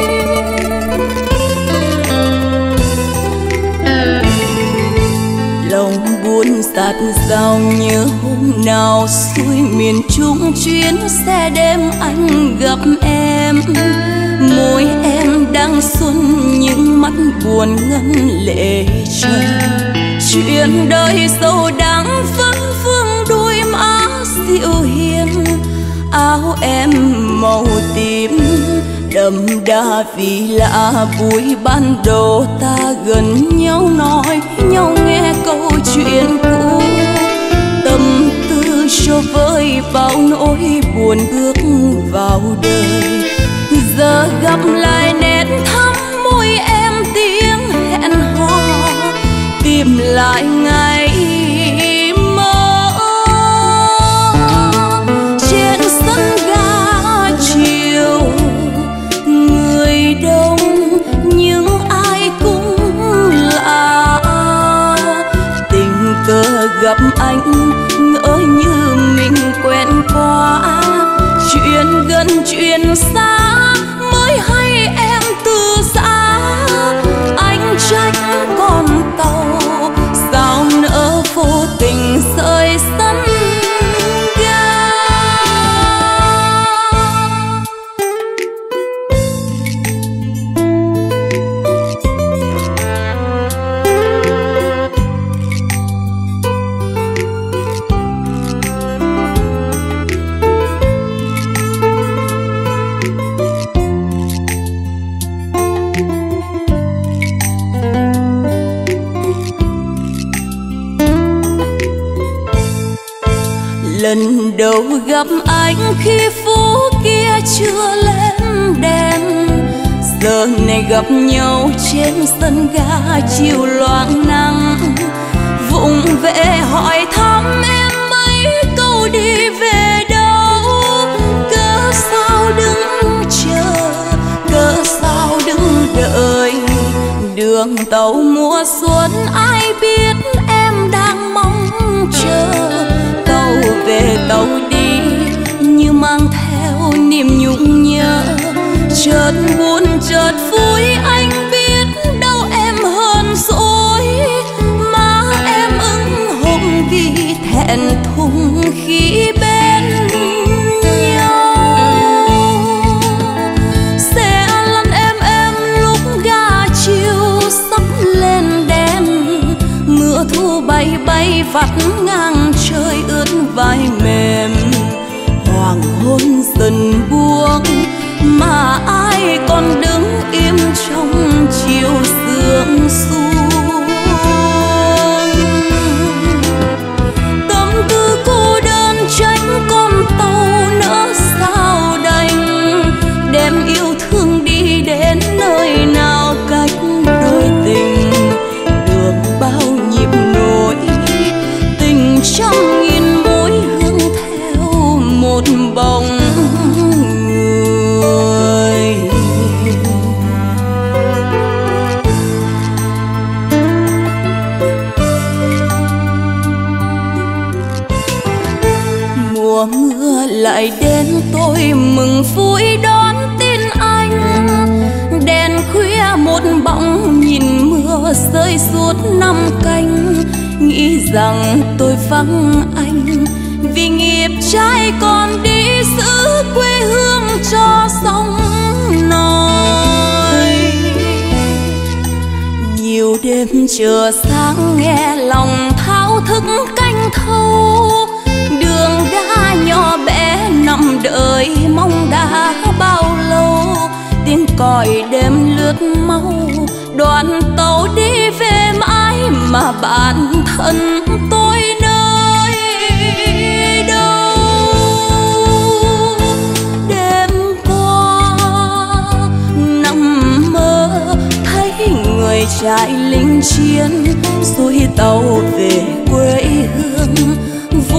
Lòng buồn dạt dào nhớ hôm nào xuôi miền Trung chuyến xe đêm anh gặp em. Môi em đang xuân những mắt buồn ngân lệ trần. Chuyện đời sâu đắng vẫn vương đôi má dịu hiền. Áo em màu tím đậm đà vì lạ buổi ban đầu ta gần nhau nói nhau nghe câu chuyện cũ. Tâm tư cho vơi bao nỗi buồn bước vào đời. Giờ gặp lại nét thắm môi em tiếng hẹn hò. Tìm lại ngày mơ trên sân ga chiều. Người đông nhưng ai cũng lạ. Tình cờ gặp anh ngỡ như mình quen quá. Chuyện gần chuyện xa mới hay em từ xa. Anh trách con tàu sao nỡ vô tình rơi sân ga. Lần đầu gặp anh khi phố kia chưa lên đèn. Giờ này gặp nhau trên sân ga chiều loang nắng. Vụng về hỏi thăm em mấy câu đi về đâu. Cớ sao đứng chờ, cớ sao đứng đợi. Đường tàu mùa xuân ai biết em đang mong chờ. Tàu về tàu đi như mang theo niềm nhung nhớ. Chợt buồn chợt vui anh biết đâu em hơn dỗi. Má em ửng hồng vì thẹn thùng khi bên nhau. Xe lăn em em lúc ga chiều sắp lên đèn. Mưa thu bay bay vắt ngang trời ướt vai mềm. Hoàng hôn dần buông mà ai còn đứng im trong chiều sương xuống. Tâm tư cô đơn tránh con tàu nỡ sao đành. Đem yêu thương đi đến nơi nào cách đôi tình. Đường bao nhịp nỗi tình trăm nghìn mối hướng theo một bóng người. Mùa mưa lại đến tôi mừng vui đón tin anh. Đèn khuya một bóng nhìn mưa rơi suốt năm canh. Nghĩ rằng tôi vắng anh vì nghiệp trai còn đi giữ quê hương cho sông nổi. Nhiều đêm chờ sáng nghe lòng thao thức canh thâu. Đường đá nhỏ bé nằm đợi mong đã bao lâu. Tiếng còi đêm lướt mau đoàn tàu đi về mãi mà bản thân tôi nơi đâu. Đêm qua nằm mơ thấy người trại lính chiến, xuôi tàu về quê hương.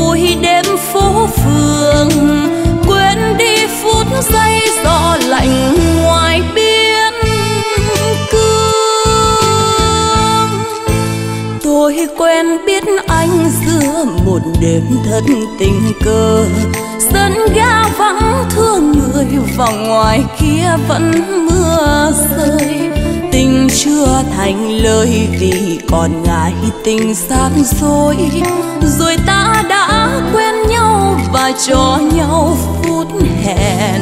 anh giữa một đêm thất tình cờ. Sân ga vắng thương người, vòng ngoài kia vẫn mưa rơi. Tình chưa thành lời vì còn ngại tình gian dối. Rồi ta đã quen nhau và cho nhau phút hẹn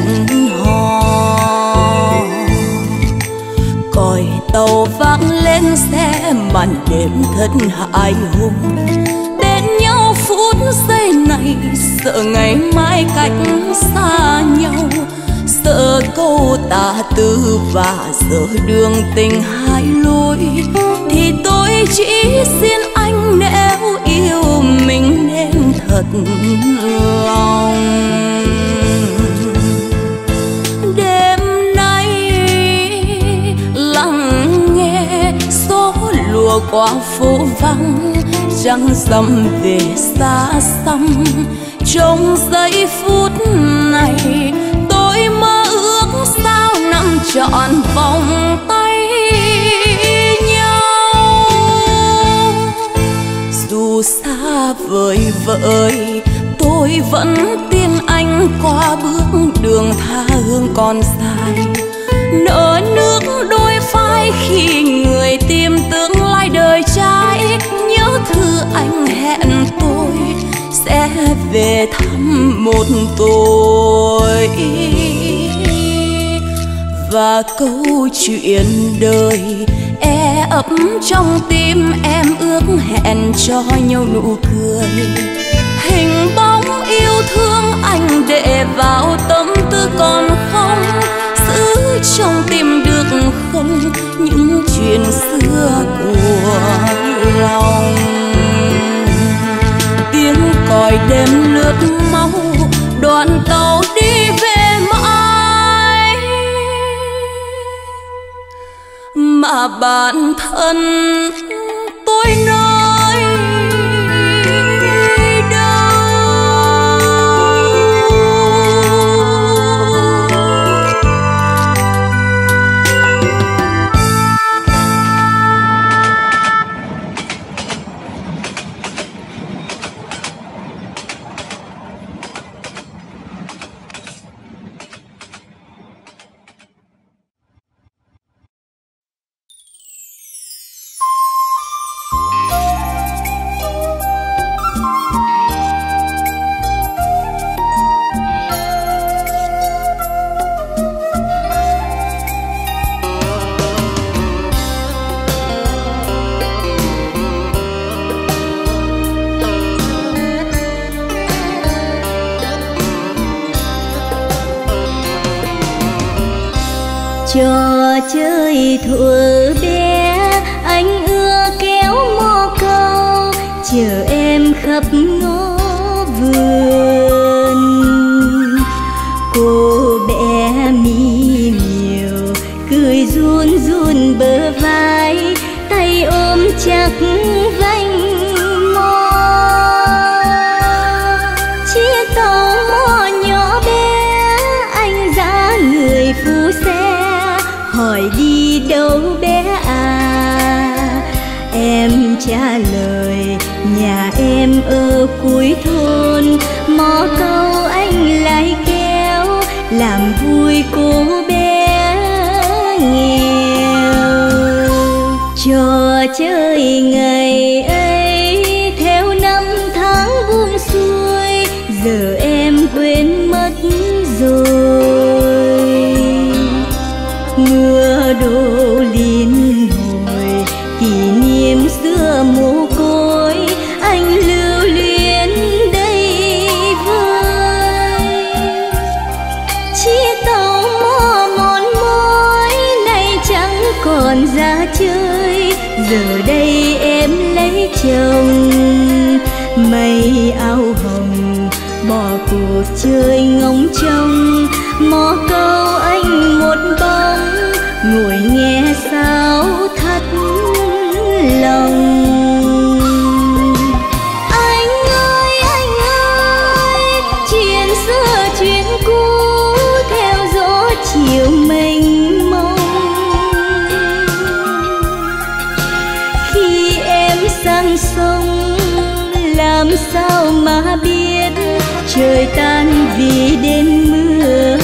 hò. Còi tàu vang lên xe màn đêm thật hài hùng. Bên nhau phút giây này, sợ ngày mai cách xa nhau. Sợ câu tà tư và giờ đường tình hai lối. Thì tôi chỉ xin anh nếu yêu mình nên thật lòng. Đêm nay lắng nghe gió lùa qua phố vắng, trăng rằm về xa xăm. Trong giây phút này tôi mơ ước sao nằm trọn vòng tay nhau. Dù xa vời vợi tôi vẫn tin anh qua bước đường tha hương còn dài. Nở nước đôi vai khi người tìm tương lai đời trai. Nhớ thư anh hẹn tôi sẽ về thăm một tuổi. Và câu chuyện đời e ấp trong tim em ước hẹn cho nhau nụ cười. Hình bóng yêu thương anh để vào tâm tư còn không. Giữ trong tim được không những chuyện xưa của lòng. Tiếng còi đêm lướt máu, đoàn tàu đi về mãi. Mà bản thân tôi nơi trò chơi thuở bé. Anh ưa kéo mò câu chờ em khắp ngõ vườn. Cô bé mi miều cười run run bờ vai, tay ôm chặt vành mò. Chiếc tàu mò nhỏ bé anh dã người phu xe, hỏi đi đâu bé à. Em trả lời nhà em ở cuối thôn. Mò câu anh lại kéo làm vui cô bé nghèo. Trò chơi ngày ấy theo năm tháng buông xuôi, giờ em quên mất rồi. Mưa đổ liên hồi kỷ niệm xưa mồ côi, anh lưu luyến đây vơi. Chiếc tàu mò mòn mỏi nay chẳng còn ra chơi, giờ đây em lấy chồng. Mây áo hồng bỏ cuộc chơi ngóng trông, mò câu anh một bóng ngồi nghe sao thắt lòng. Anh ơi anh ơi, chuyện xưa chuyện cũ theo gió chiều mênh mông. Khi em sang sông sao mà biết trời tan vì đêm mưa.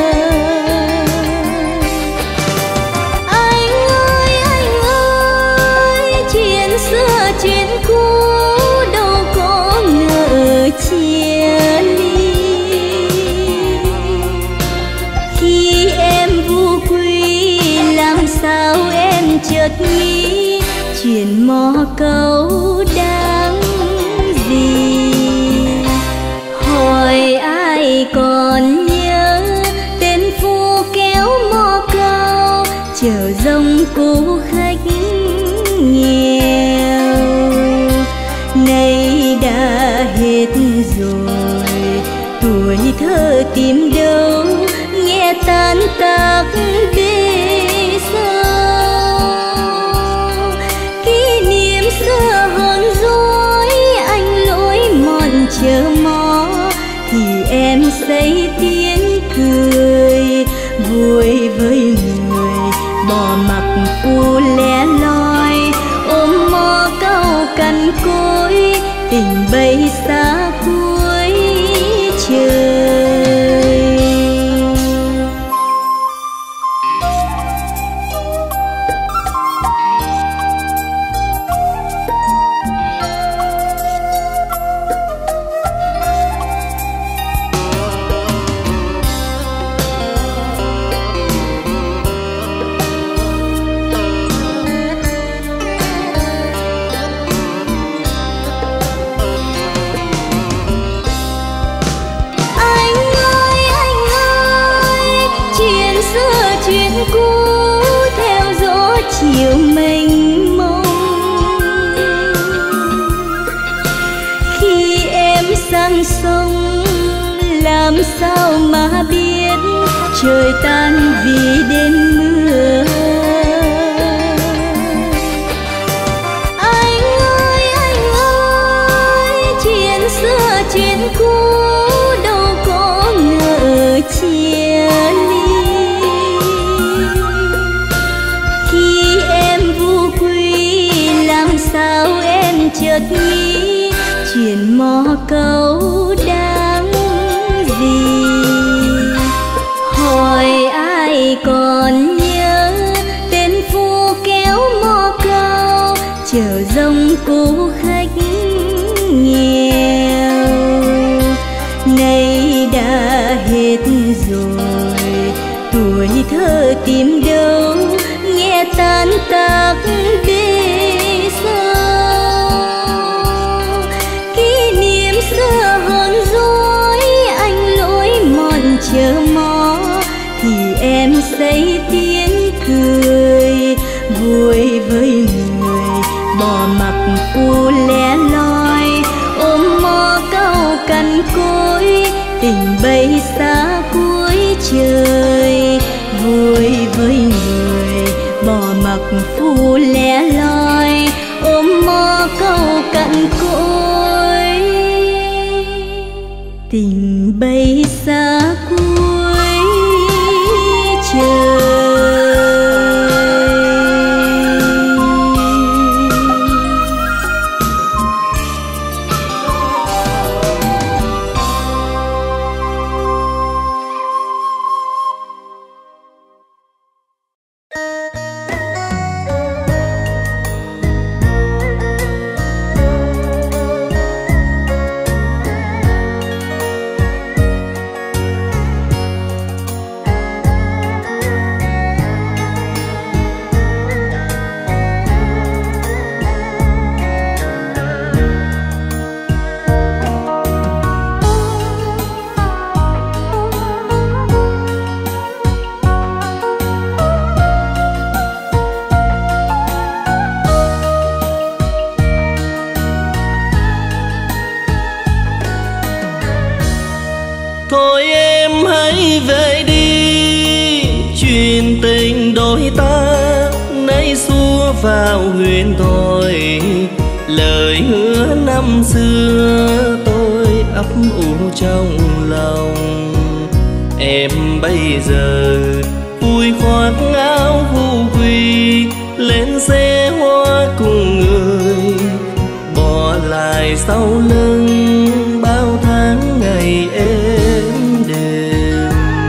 Anh ơi anh ơi, chuyện xưa chuyện cũ đâu có ngờ chia ly. Khi em vô quy làm sao em chợt nghĩ chuyện mò câu đáng gì. Hỏi ai còn nhớ tên phu kéo mò câu chở dòng cô khách nghèo. Nay đã hết rồi tuổi thơ tìm đâu nghe tan tác bê sao. Kỷ niệm xưa hờn dỗi anh lối mòn chờ mò thì em say tiếng cười vui với người bỏ mặc u lẻ loi ôm mò câu cằn cối tình bay xa cuối trời. Chiều mênh mông khi em sang sông làm sao mà biết trời tan vì đêm mưa. Anh ơi anh ơi, chuyện xưa chuyện cũ đâu có ngờ chia ly. Sao em chợt nghĩ chuyện mò câu đáng gì. Hỏi ai còn nhớ tên phu kéo mò câu chở dòng cô khách nghèo. Nay đã hết rồi tuổi thơ tìm đâu nghe tan tác bê sao. Kỷ niệm xưa hờn dỗi anh lối mòn chờ mò thì em say tiếng cười vui với người bỏ mặc u lẻ loi ôm mò câu cằn cối tình bay xa cuối trời. Vui với người bỏ mặc phu lẻ loi ôm mò câu cằn cối tình bay xa cuối trời. Thôi em hãy về đi, chuyện tình đôi ta nay xua vào huyền thoại. Lời hứa năm xưa tôi ấp ủ trong lòng. Em bây giờ vui khoác áo vu quy, lên xe hoa cùng người, bỏ lại sau lưng bao tháng ngày êm đềm.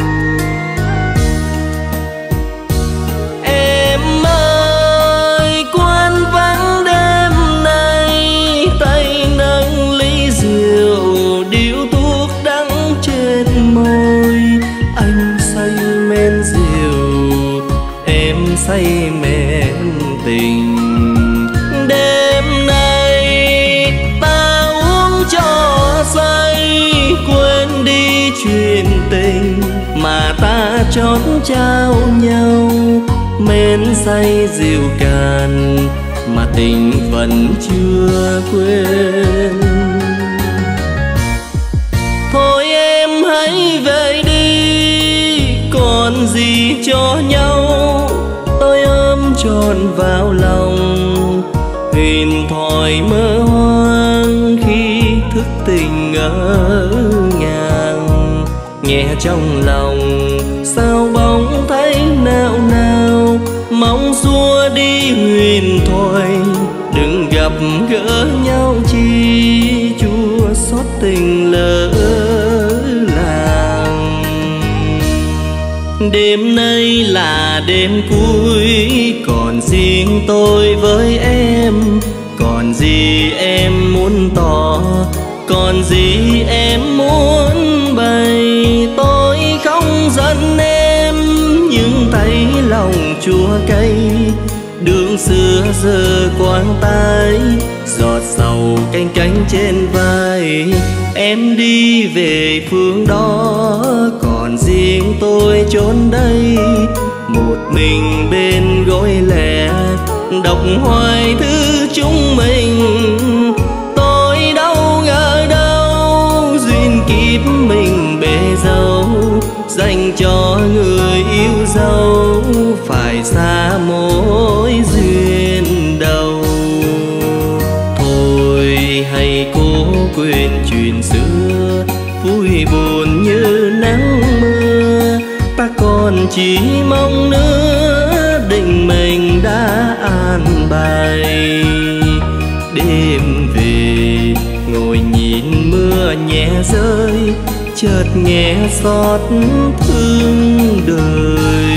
Em ơi quán vắng đêm nay, tay nâng ly rượu điếu thuốc đắng trên môi. Anh say men rượu, em say men tình. Đêm nay ta uống cho say, quên đi chuyện tình mà ta chót trao nhau. Men say rượu cạn mà tình vẫn chưa quên. Thôi em hãy về đi, còn gì cho nhau. Tôi ôm trọn vào lòng, huyền thoại mơ hoang khi thức tình ngỡ ngàng. Nghe trong lòng sao bóng thấy nao nao, mong xua đi huyền thoại. Đừng gặp gỡ nhau chi chua xót tình lỡ làng. Đêm nay là đêm cuối, còn riêng tôi với em. Còn gì em muốn tỏ, còn gì em muốn bày. Tôi không giận em nhưng thấy lòng chua cay. Đường xưa giờ quang tay, giọt sầu canh cánh trên vai. Em đi về phương đó, còn riêng tôi trốn đây. Một mình bên gối lẻ, đọc hoài thư chúng mình. Tôi đâu ngờ đâu duyên kiếp mình bề dâu, dành cho người yêu dấu phải xa mối duyên đầu. Thôi hãy cố quên chuyện xưa, vui buồn như nắng mưa. Ta còn chỉ mong nữa định mình đã an bài. Đêm về ngồi nhìn mưa nhẹ rơi, chợt nghe xót thương đời.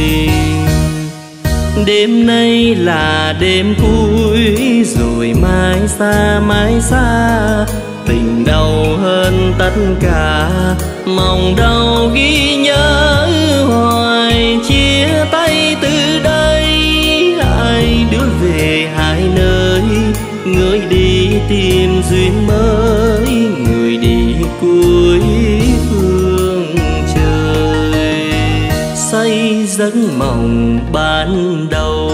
Đêm nay là đêm cuối, rồi mai xa mai xa. Tình đau hơn tất cả, mong đau ghi nhớ hoài. Chia tay từ đây, hai đứa về hai nơi. Người đi tìm duyên mới, người đi cuối phương trời. Say giấc mộng ban đầu,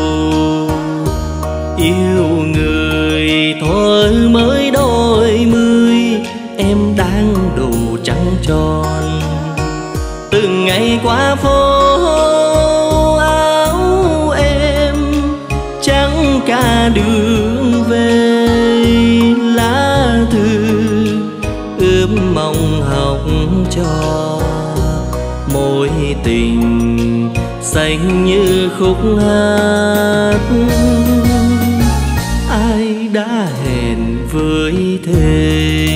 yêu người thôi mới đôi mươi. Em đang đủ trắng tròn, từng ngày qua phố áo em trắng cả đường về. Lá thư ướm mong học cho mối tình xanh như khúc hát. Ai đã hẹn với thề,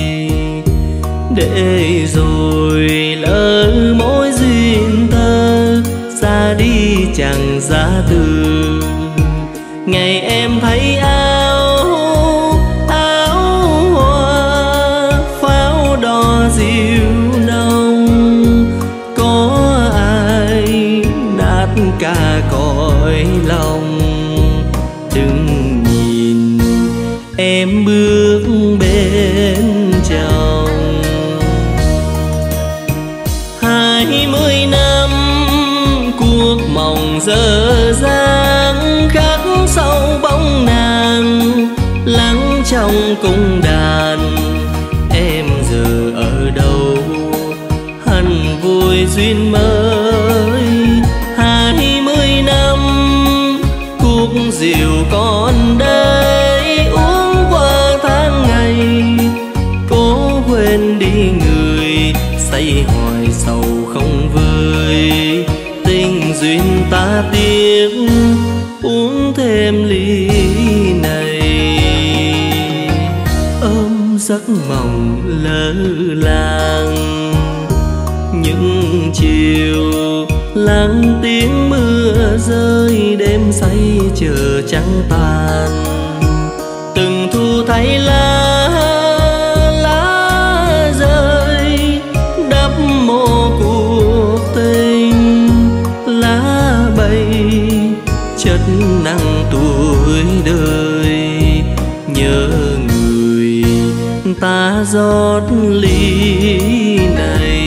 để rồi lỡ mối duyên thơ. Ra đi chẳng ra từ, ngày em thấy áo áo hoa pháo đỏ dịu nồng. Có ai nát cả cõi lòng, đừng nhìn em bước bên chồng. Hai mươi năm cuộc mộng dở dang, khắc sâu bóng nàng lắng trong cung đàn. Em giờ ở đâu hằn vui duyên mới. Hai mươi năm cuộc rượu còn đây, uống qua tháng ngày. Cố quên đi người say hoài sầu không vơi. Tình duyên ta tiếc uống thêm ly này. Ôm giấc mộng lơ làng. Những chiều lắng tiếng mưa rơi, đêm say chờ trắng tàn. Từng thu thấy lá lá rơi đắp mồ cuộc tình. Lá bay chất nặng tuổi đời, nhớ người ta rót ly này.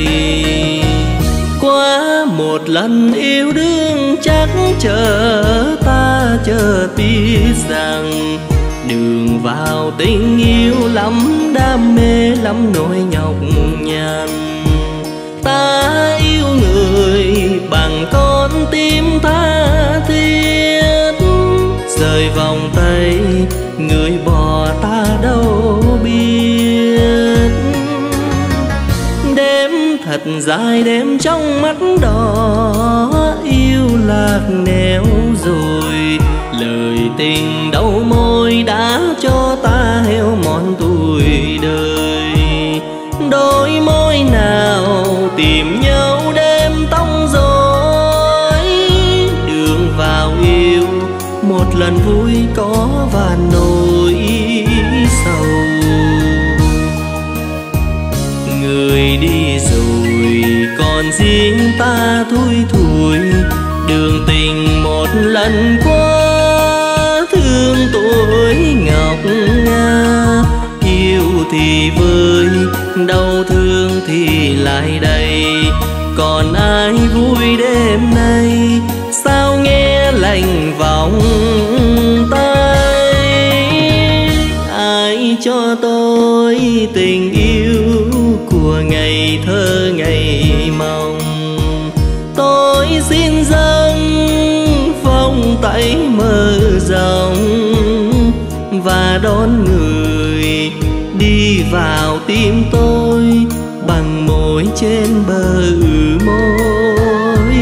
Qua một lần yêu đương chắc chờ ta chợt biết rằng đường vào tình yêu lắm đam mê lắm nỗi nhọc nhằn. Ta yêu người bằng con tim tha thiết, rời vòng tay người bỏ ta đâu biết. Đêm thật dài đêm trong mắt đỏ, yêu lạc nẻo rồi. Lời tình đầu môi đã cho ta héo mòn tuổi đời. Đôi môi nào tìm nhau đêm tông rối. Đường vào yêu một lần vui có và nỗi sầu. Người đi rồi còn riêng ta thui thủi. Đường tình một lần qua thương tuổi ngọc nga. Yêu thì vơi đau thương thì lại đây. Còn ai vui đêm nay sao nghe lạnh vòng tay. Ai cho tôi tình yêu của ngày thơ ngày mong. Tôi xin dâng vòng tay mở rộng và đón người đi vào tim tôi bằng môi trên bờ môi.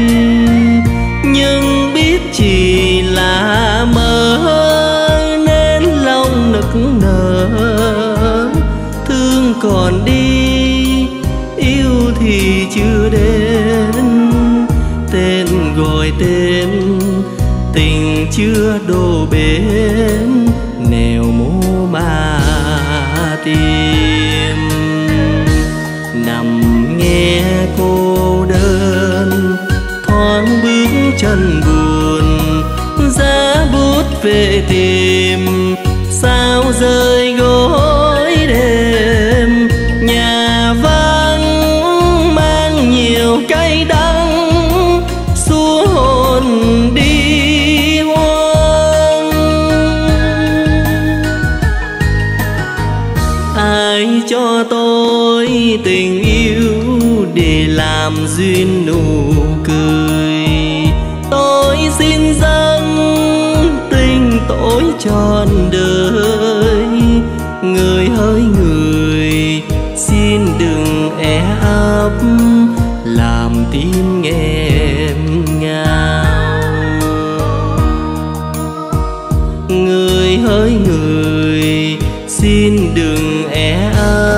Nhưng biết chỉ là mơ nên lòng nức nở. Thương còn đi yêu thì chưa đến. Tên gọi tên tình chưa đổ bến. Nẻo mô mà tìm nằm nghe cô đơn. Thoáng bước chân buồn giá bút về tìm. Sao rơi gối đêm nhà vắng mang nhiều cay đắng. Xua hồn đi hoang. Ai cho tôi tình yêu để làm duyên nụ cười. Tôi xin dâng tình tôi trọn đời. Người hỡi người xin đừng é ấp làm tim nghẹn ngào. Người hỡi người xin đừng é ấp